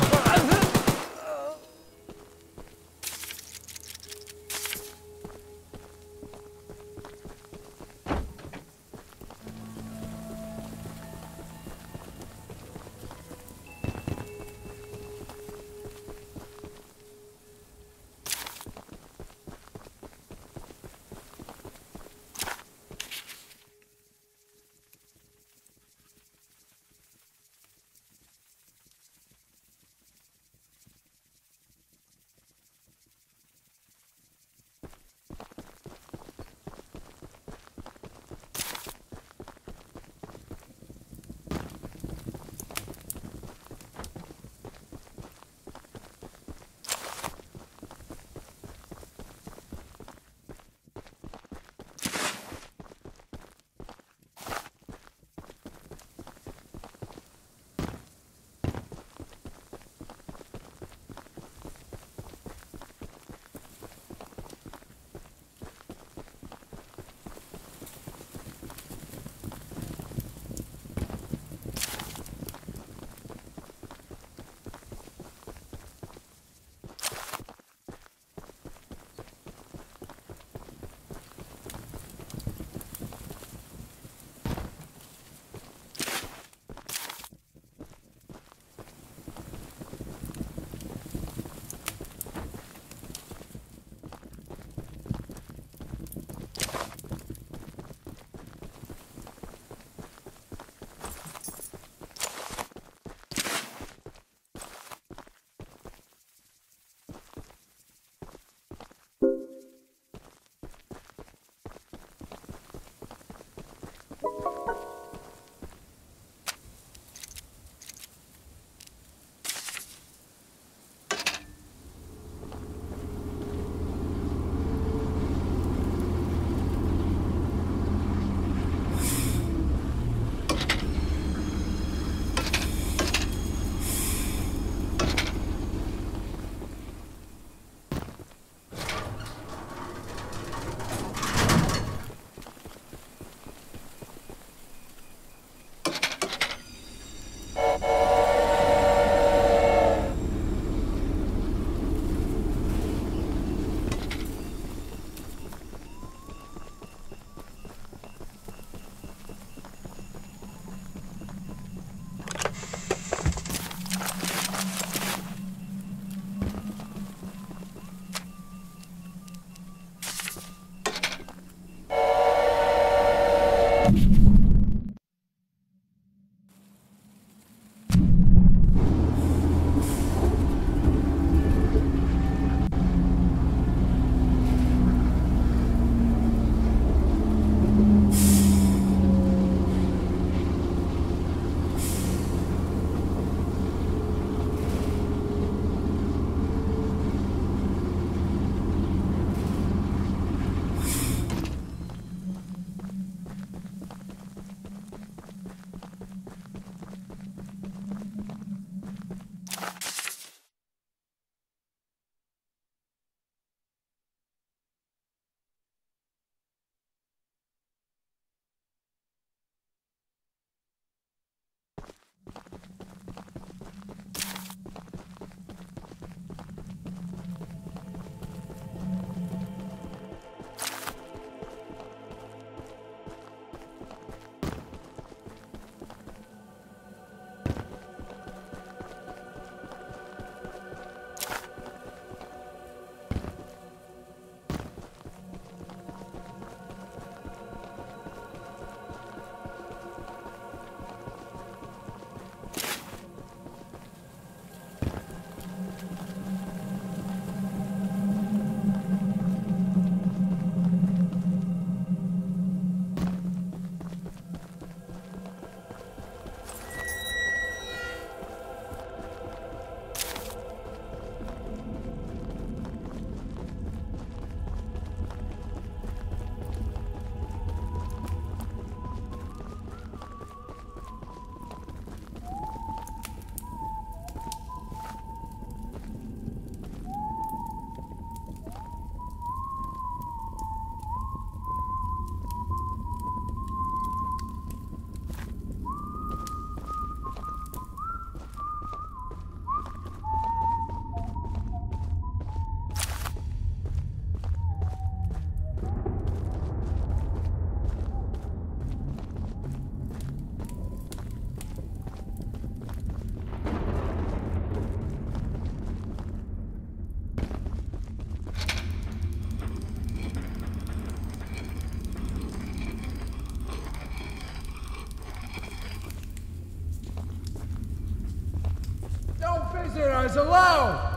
guys alone!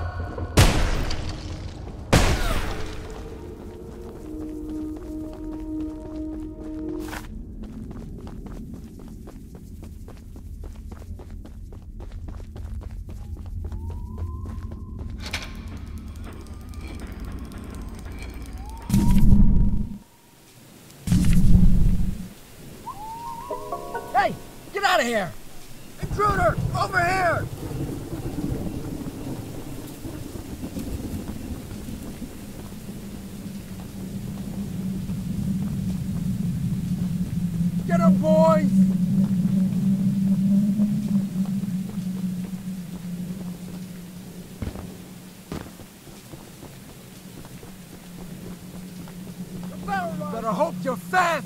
Hey, get out of here! Intruder, over here! Get him, boys! Better hope you're fast!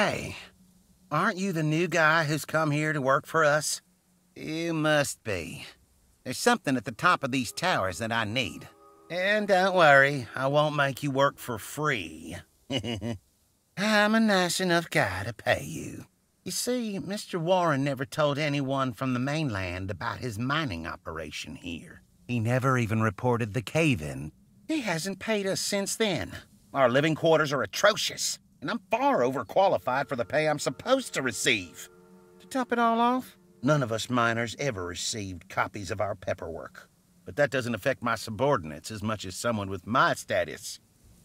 Hey, aren't you the new guy who's come here to work for us? You must be. There's something at the top of these towers that I need. And don't worry, I won't make you work for free. I'm a nice enough guy to pay you. You see, Mister Warren never told anyone from the mainland about his mining operation here. He never even reported the cave-in. He hasn't paid us since then. Our living quarters are atrocious, and I'm far overqualified for the pay I'm supposed to receive. To top it all off, none of us miners ever received copies of our paperwork. But that doesn't affect my subordinates as much as someone with my status.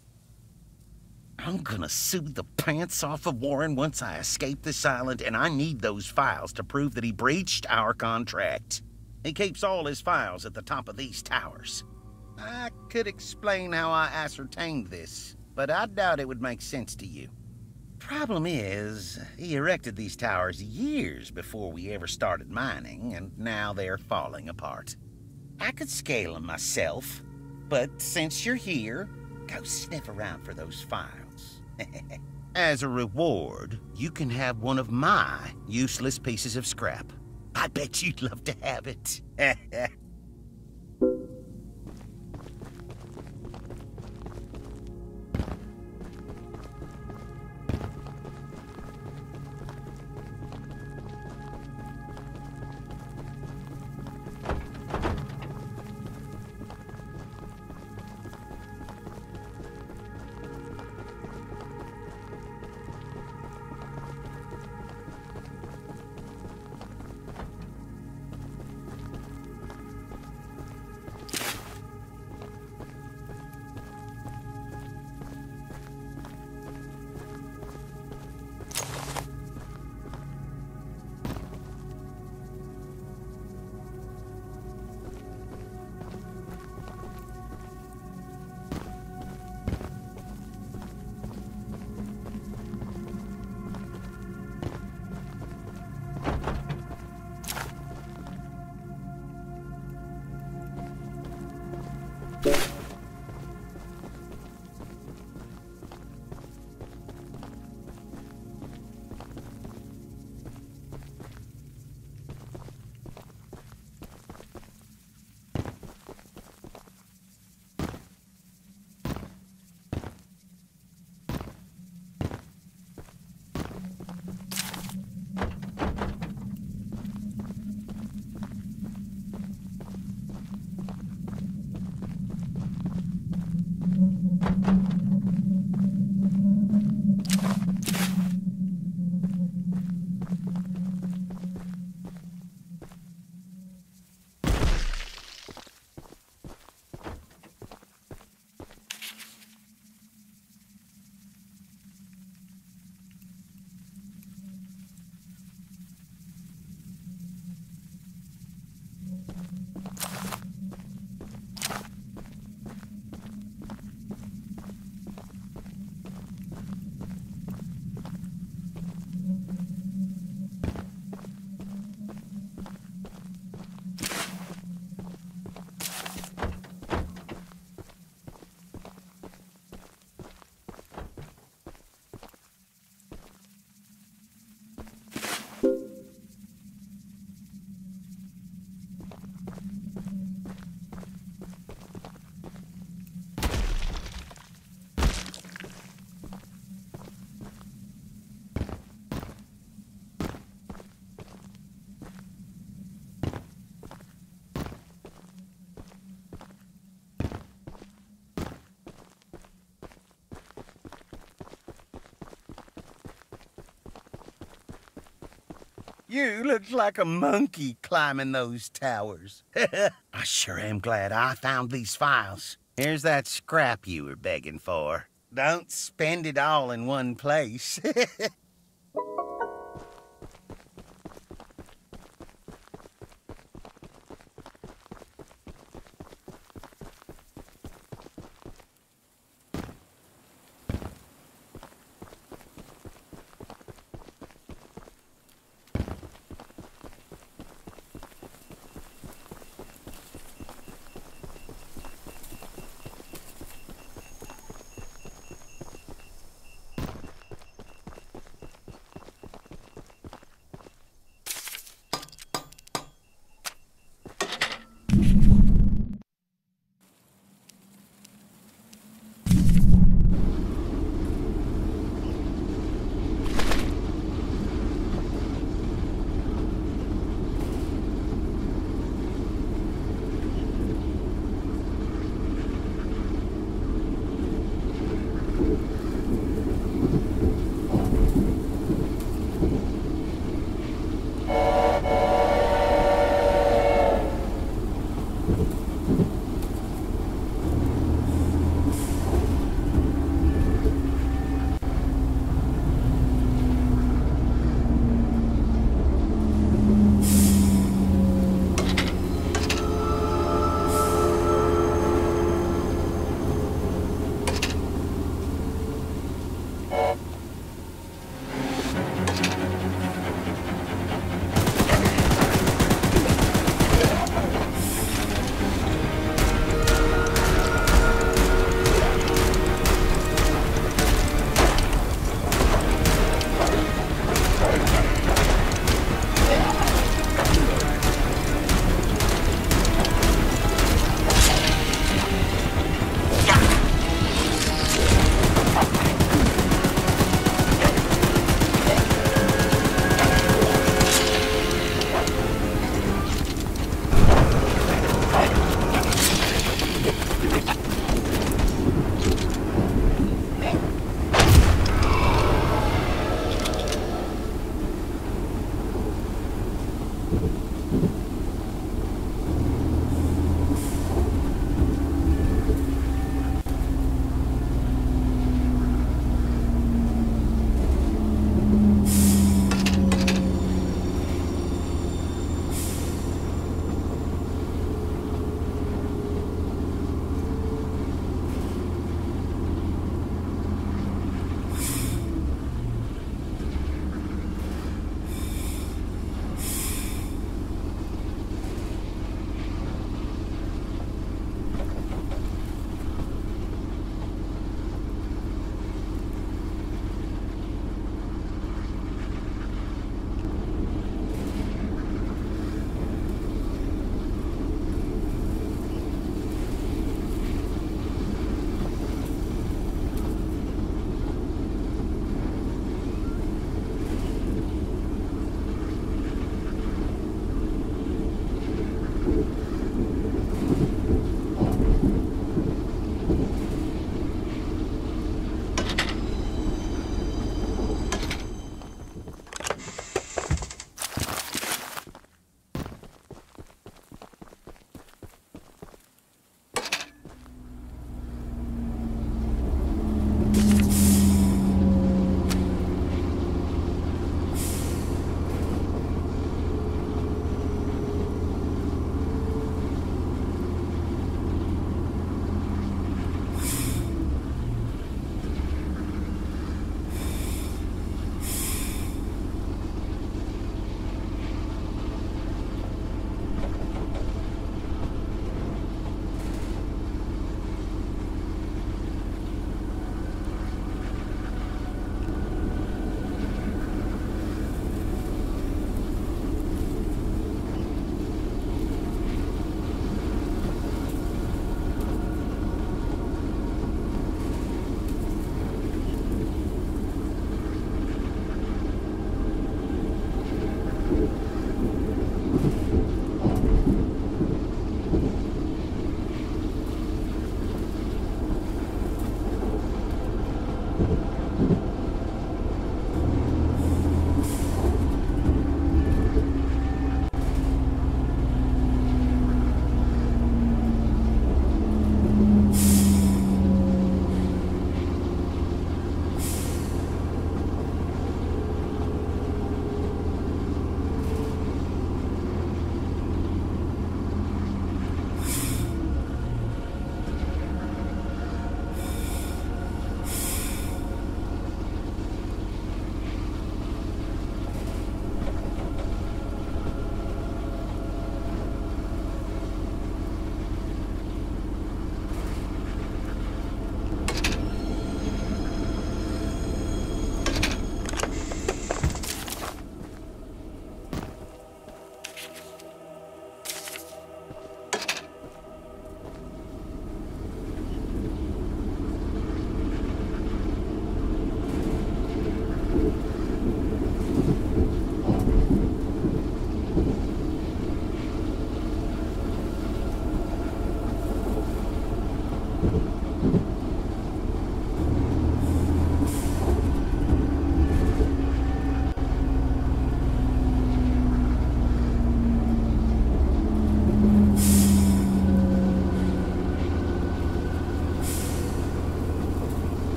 I'm gonna sue the pants off of Warren once I escape this island, and I need those files to prove that he breached our contract. He keeps all his files at the top of these towers. I could explain how I ascertained this, but I doubt it would make sense to you. Problem is, he erected these towers years before we ever started mining, and now they're falling apart. I could scale them myself, but since you're here, go sniff around for those files. As a reward, you can have one of my useless pieces of scrap. I bet you'd love to have it. You look like a monkey climbing those towers. I sure am glad I found these files. Here's that scrap you were begging for. Don't spend it all in one place.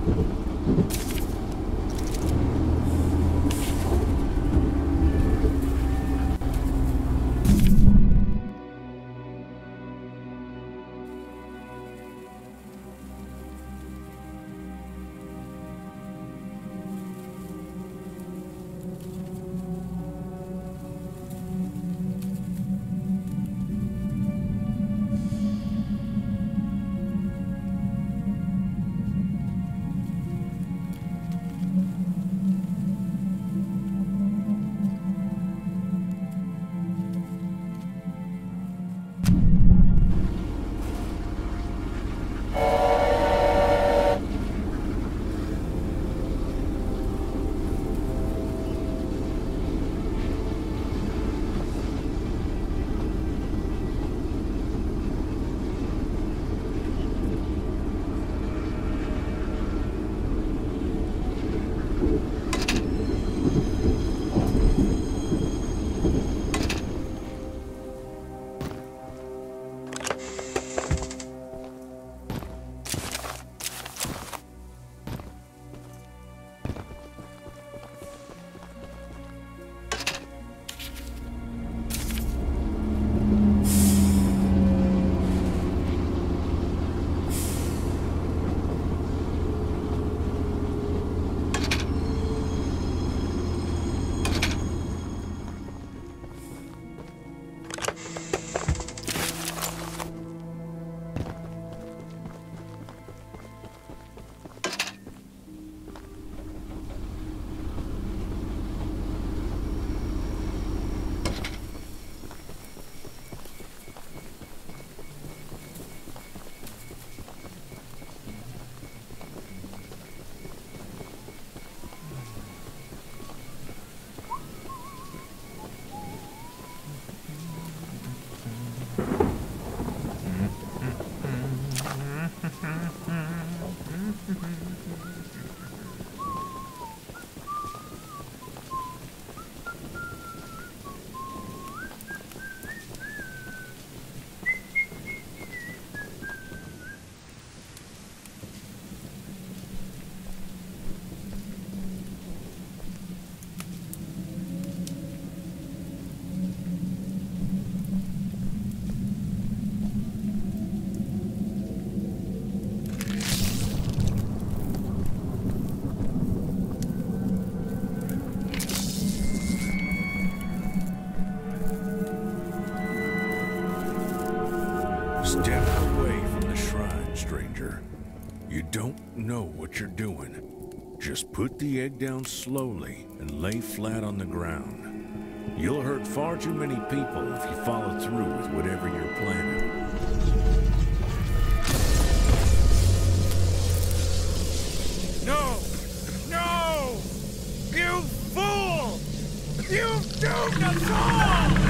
Step away from the shrine, stranger. You don't know what you're doing. Just put the egg down slowly and lay flat on the ground. You'll hurt far too many people if you follow through with whatever you're planning. No! No! You fool! You've doomed us all!